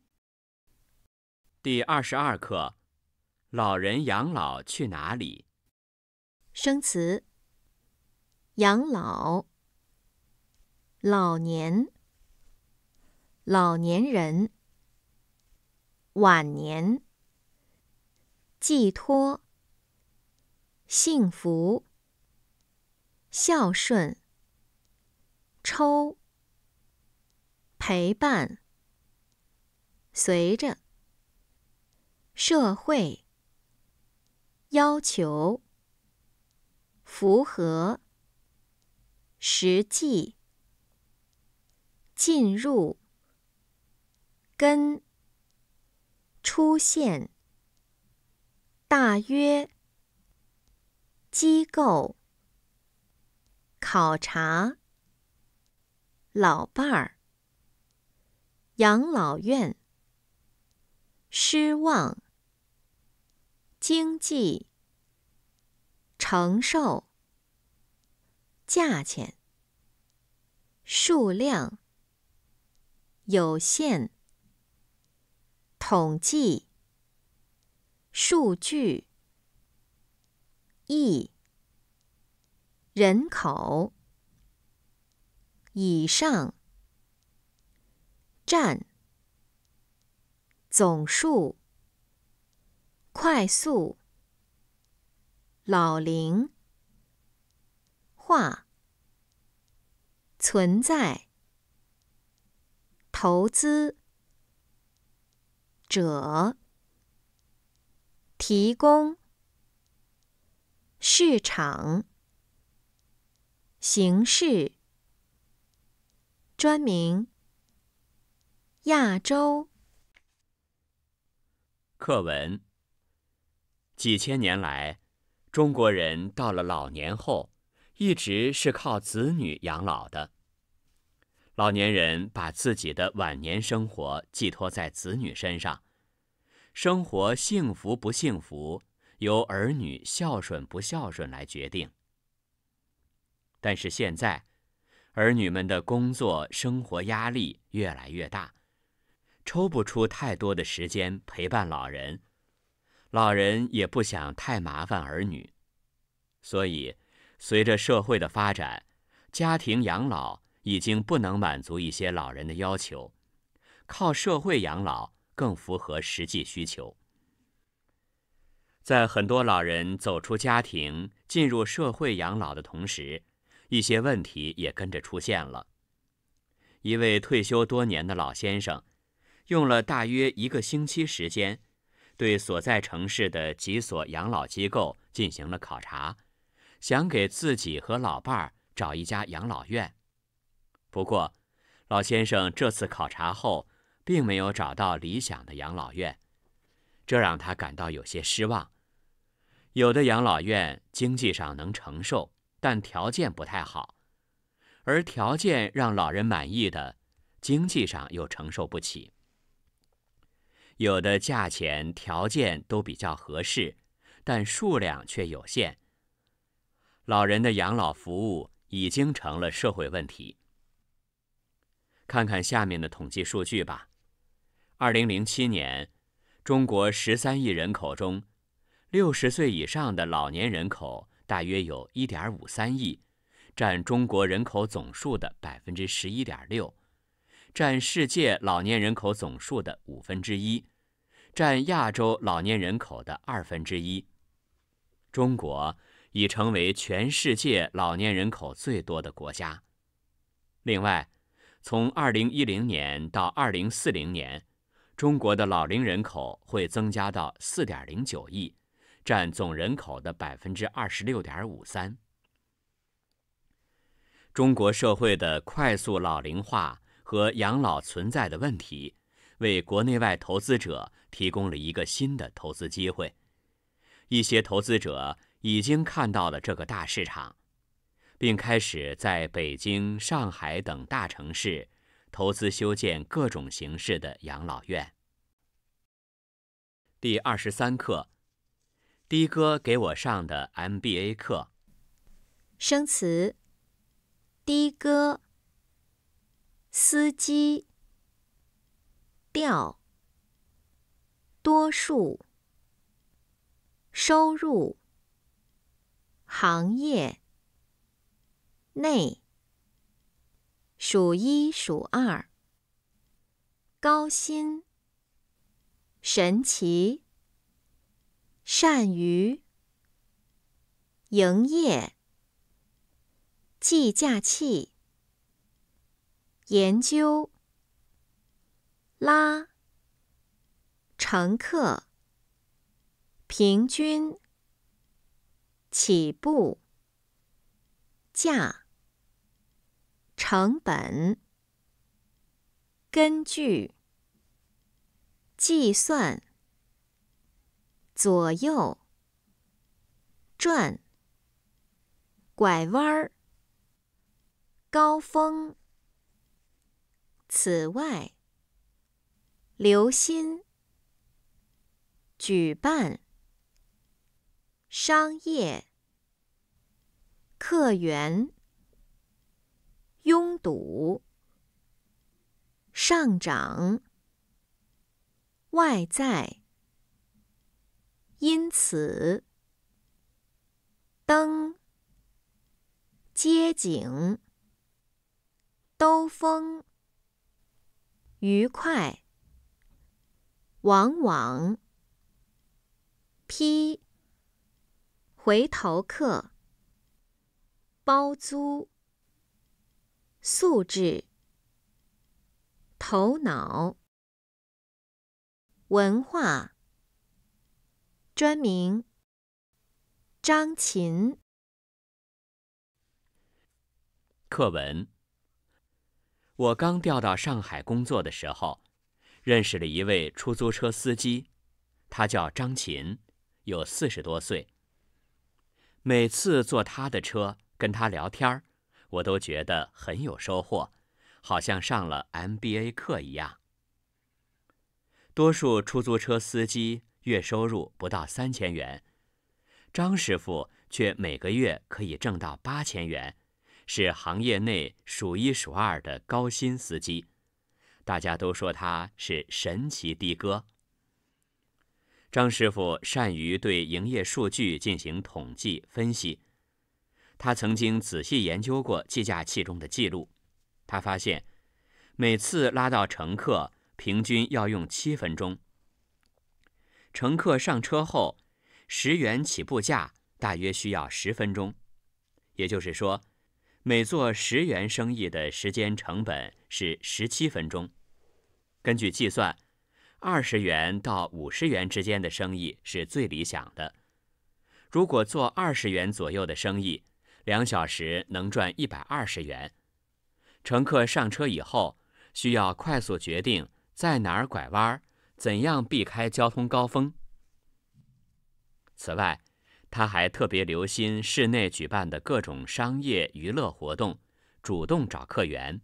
第22课，老人养老去哪里？ 生词：养老、老年、老年人、晚年、寄托、幸福、孝顺、抽、陪伴、随着、社会、要求、符合、实际、进入、跟、出现、大约、机构、考察、老伴儿、养老院、失望、经济、承受、价钱、数量、有限、统计、数据、亿、人口、 以上，占，总数，快速，老龄，化，存在，投资，者，提供，市场，形式，专名，亚洲。 课文：几千年来，中国人到了老年后，一直是靠子女养老的。老年人把自己的晚年生活寄托在子女身上，生活幸福不幸福，由儿女孝顺不孝顺来决定。但是现在，儿女们的工作生活压力越来越大，抽不出太多的时间陪伴老人，老人也不想太麻烦儿女，所以随着社会的发展，家庭养老已经不能满足一些老人的要求，靠社会养老更符合实际需求。在很多老人走出家庭，进入社会养老的同时，一些问题也跟着出现了。一位退休多年的老先生，用了大约1个星期时间，对所在城市的几所养老机构进行了考察，想给自己和老伴儿找一家养老院。不过，老先生这次考察后，并没有找到理想的养老院，这让他感到有些失望。有的养老院经济上能承受，但条件不太好，而条件让老人满意的，经济上又承受不起。有的价钱条件都比较合适，但数量却有限。老人的养老服务已经成了社会问题。看看下面的统计数据吧。2007年，中国13亿人口中，60岁以上的老年人口大约有1.53亿，占中国人口总数的11.6%，占世界老年人口总数的1/5，占亚洲老年人口的1/2。中国已成为全世界老年人口最多的国家。另外，从2010年到2040年，中国的老龄人口会增加到4.09亿，占总人口的26.53%。中国社会的快速老龄化和养老存在的问题，为国内外投资者提供了一个新的投资机会。一些投资者已经看到了这个大市场，并开始在北京、上海等大城市投资修建各种形式的养老院。第23课，的哥给我上的 MBA 课。 生词：的哥、司机、调、多数、收入、行业、内、数1数2、高薪、神奇、善于、营业、计价器、研究、拉、乘客、平均、起步、价、成本、根据、计算、左右、转、拐弯儿、高峰、此外、留心、举办、商业、客源、拥堵、上涨、外在、因此、灯、街景、 兜风，愉快，往往，批，回头客，包租，素质，头脑，文化，专名，张琴。 课文：我刚调到上海工作的时候，认识了一位出租车司机，他叫张琴，有40多岁。每次坐他的车跟他聊天，我都觉得很有收获，好像上了 MBA 课一样。多数出租车司机月收入不到3000元，张师傅却每个月可以挣到8000元，是行业内数一数二的高薪司机，大家都说他是神奇的哥。张师傅善于对营业数据进行统计分析，他曾经仔细研究过计价器中的记录，他发现每次拉到乘客平均要用7分钟，乘客上车后10元起步价大约需要10分钟，也就是说每做10元生意的时间成本是17分钟。根据计算，20元到50元之间的生意是最理想的。如果做20元左右的生意，2小时能赚120元。乘客上车以后，需要快速决定在哪儿拐弯，怎样避开交通高峰。此外，他还特别留心市内举办的各种商业娱乐活动，主动找客源。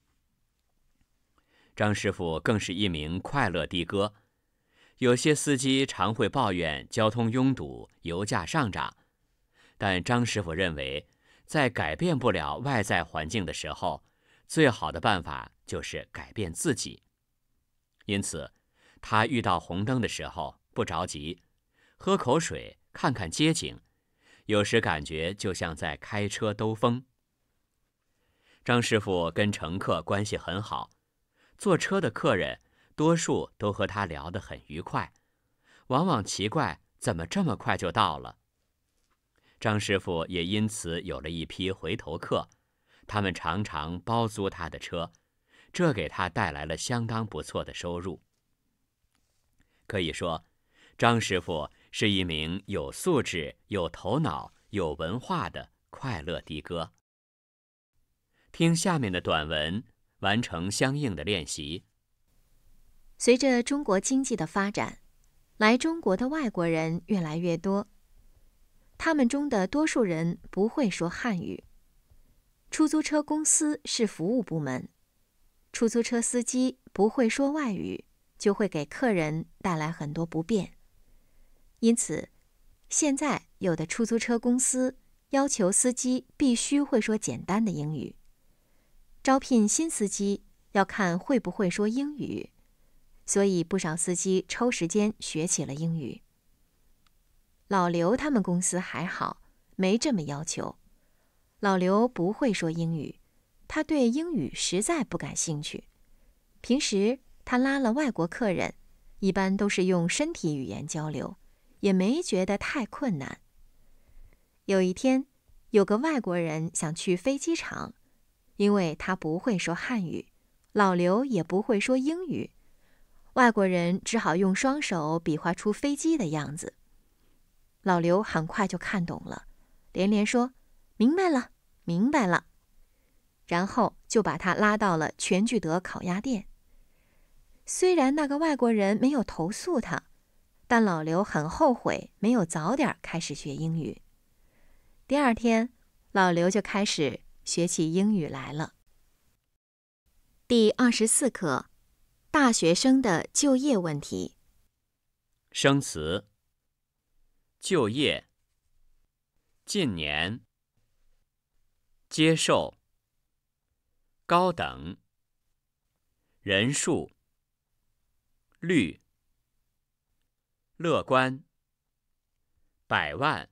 张师傅更是一名快乐的哥。有些司机常会抱怨交通拥堵、油价上涨，但张师傅认为，在改变不了外在环境的时候，最好的办法就是改变自己。因此，他遇到红灯的时候不着急，喝口水，看看街景，有时感觉就像在开车兜风。张师傅跟乘客关系很好，坐车的客人多数都和他聊得很愉快，往往奇怪怎么这么快就到了。张师傅也因此有了一批回头客，他们常常包租他的车，这给他带来了相当不错的收入。可以说，张师傅是一名有素质、有头脑、有文化的快乐的哥。听下面的短文，完成相应的练习。 随着中国经济的发展，来中国的外国人越来越多，他们中的多数人不会说汉语。出租车公司是服务部门，出租车司机不会说外语，就会给客人带来很多不便。因此，现在有的出租车公司要求司机必须会说简单的英语。招聘新司机要看会不会说英语，所以不少司机抽时间学起了英语。老刘他们公司还好，没这么要求。老刘不会说英语，他对英语实在不感兴趣。平时他拉了外国客人，一般都是用身体语言交流，也没觉得太困难。有一天，有个外国人想去飞机场，因为他不会说汉语，老刘也不会说英语，外国人只好用双手比划出飞机的样子。老刘很快就看懂了，连连说：“明白了，明白了。”然后就把他拉到了全聚德烤鸭店。虽然那个外国人没有投诉他，但老刘很后悔没有早点开始学英语。第二天，老刘就开始学起英语来了。第24课，大学生的就业问题。 生词：就业、近年、接受、高等、人数、率、乐观、百万、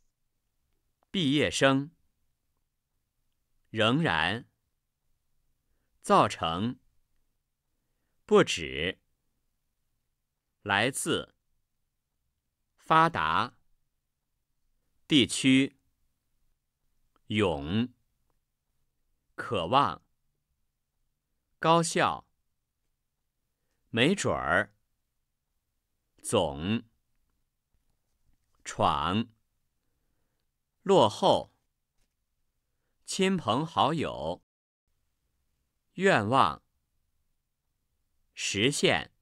毕业生、仍然、 造成，不止，来自，发达，地区，勇，渴望，高效，没准儿，总，闯，落后，亲朋好友，愿望，实现，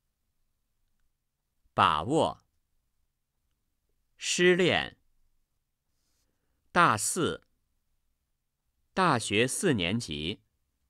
把握，失恋，大四，大学4年级，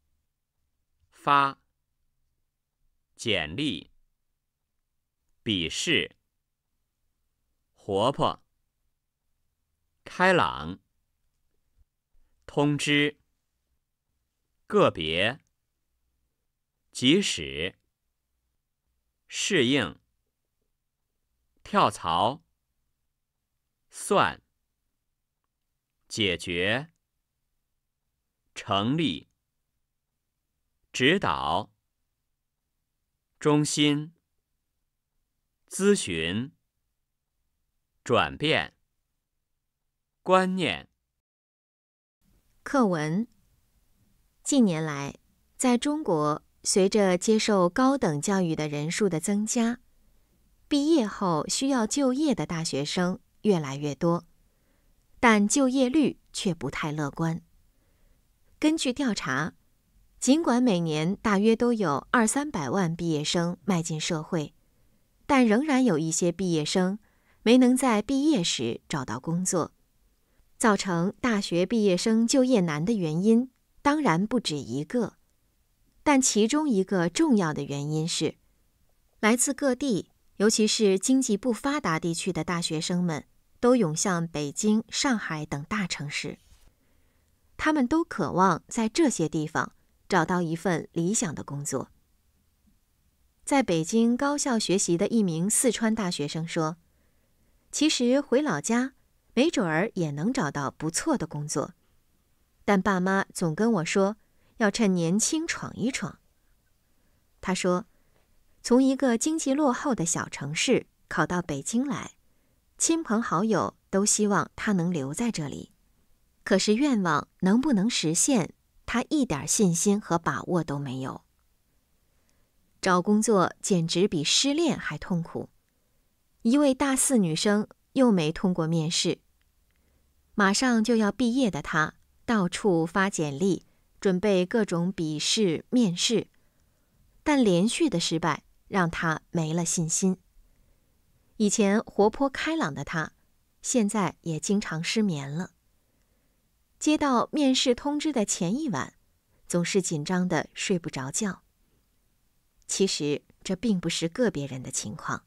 发，简历，笔试，活泼，开朗，通知，个别，即使，适应，跳槽，算，解决，成立，指导，中心，咨询，转变，观念。 课文。近年来，在中国，随着接受高等教育的人数的增加，毕业后需要就业的大学生越来越多，但就业率却不太乐观。根据调查，尽管每年大约都有200-300万毕业生迈进社会，但仍然有一些毕业生没能在毕业时找到工作。造成大学毕业生就业难的原因当然不止一个，但其中一个重要的原因是，来自各地，尤其是经济不发达地区的大学生们都涌向北京、上海等大城市。他们都渴望在这些地方找到一份理想的工作。在北京高校学习的一名四川大学生说，其实回老家没准儿也能找到不错的工作，但爸妈总跟我说要趁年轻闯一闯。他说，从一个经济落后的小城市考到北京来，亲朋好友都希望他能留在这里，可是愿望能不能实现，他一点信心和把握都没有。找工作简直比失恋还痛苦。一位大4女生又没通过面试，马上就要毕业的她到处发简历，准备各种笔试、面试，但连续的失败让她没了信心。以前活泼开朗的她，现在也经常失眠了。接到面试通知的前一晚，总是紧张的睡不着觉。其实这并不是个别人的情况。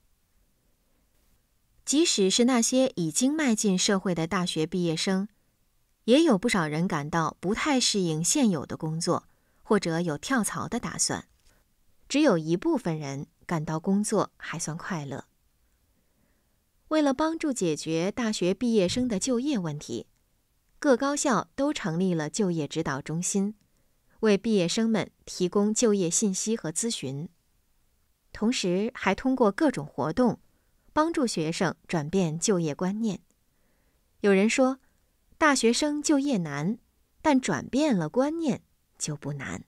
即使是那些已经迈进社会的大学毕业生，也有不少人感到不太适应现有的工作，或者有跳槽的打算。只有一部分人感到工作还算快乐。为了帮助解决大学毕业生的就业问题，各高校都成立了就业指导中心，为毕业生们提供就业信息和咨询，同时还通过各种活动帮助学生转变就业观念。有人说，大学生就业难，但转变了观念就不难。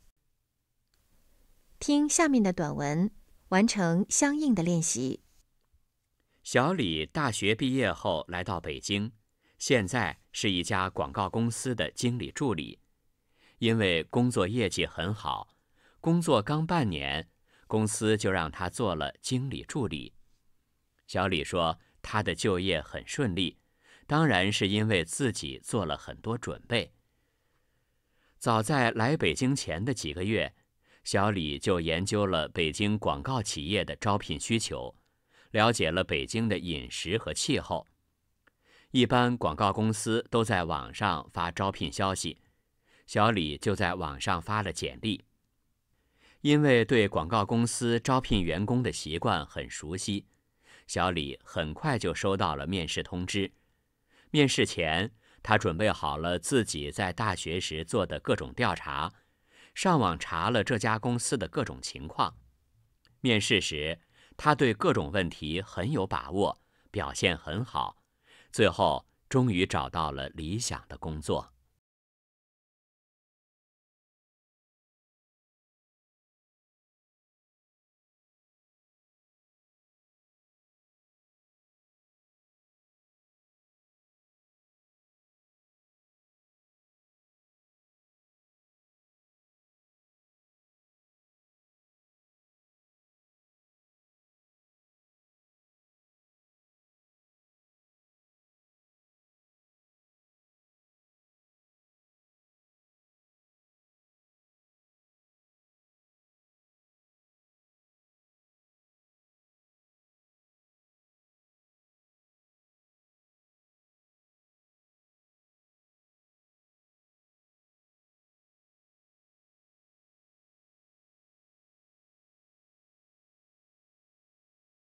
听下面的短文，完成相应的练习。 小李大学毕业后来到北京，现在是一家广告公司的经理助理。因为工作业绩很好，工作刚半年，公司就让他做了经理助理。小李说，他的就业很顺利，当然是因为自己做了很多准备。早在来北京前的几个月，小李就研究了北京广告企业的招聘需求，了解了北京的饮食和气候。一般广告公司都在网上发招聘消息，小李就在网上发了简历。因为对广告公司招聘员工的习惯很熟悉，小李很快就收到了面试通知。面试前，他准备好了自己在大学时做的各种调查， 上网查了这家公司的各种情况。面试时，他对各种问题很有把握，表现很好，最后终于找到了理想的工作。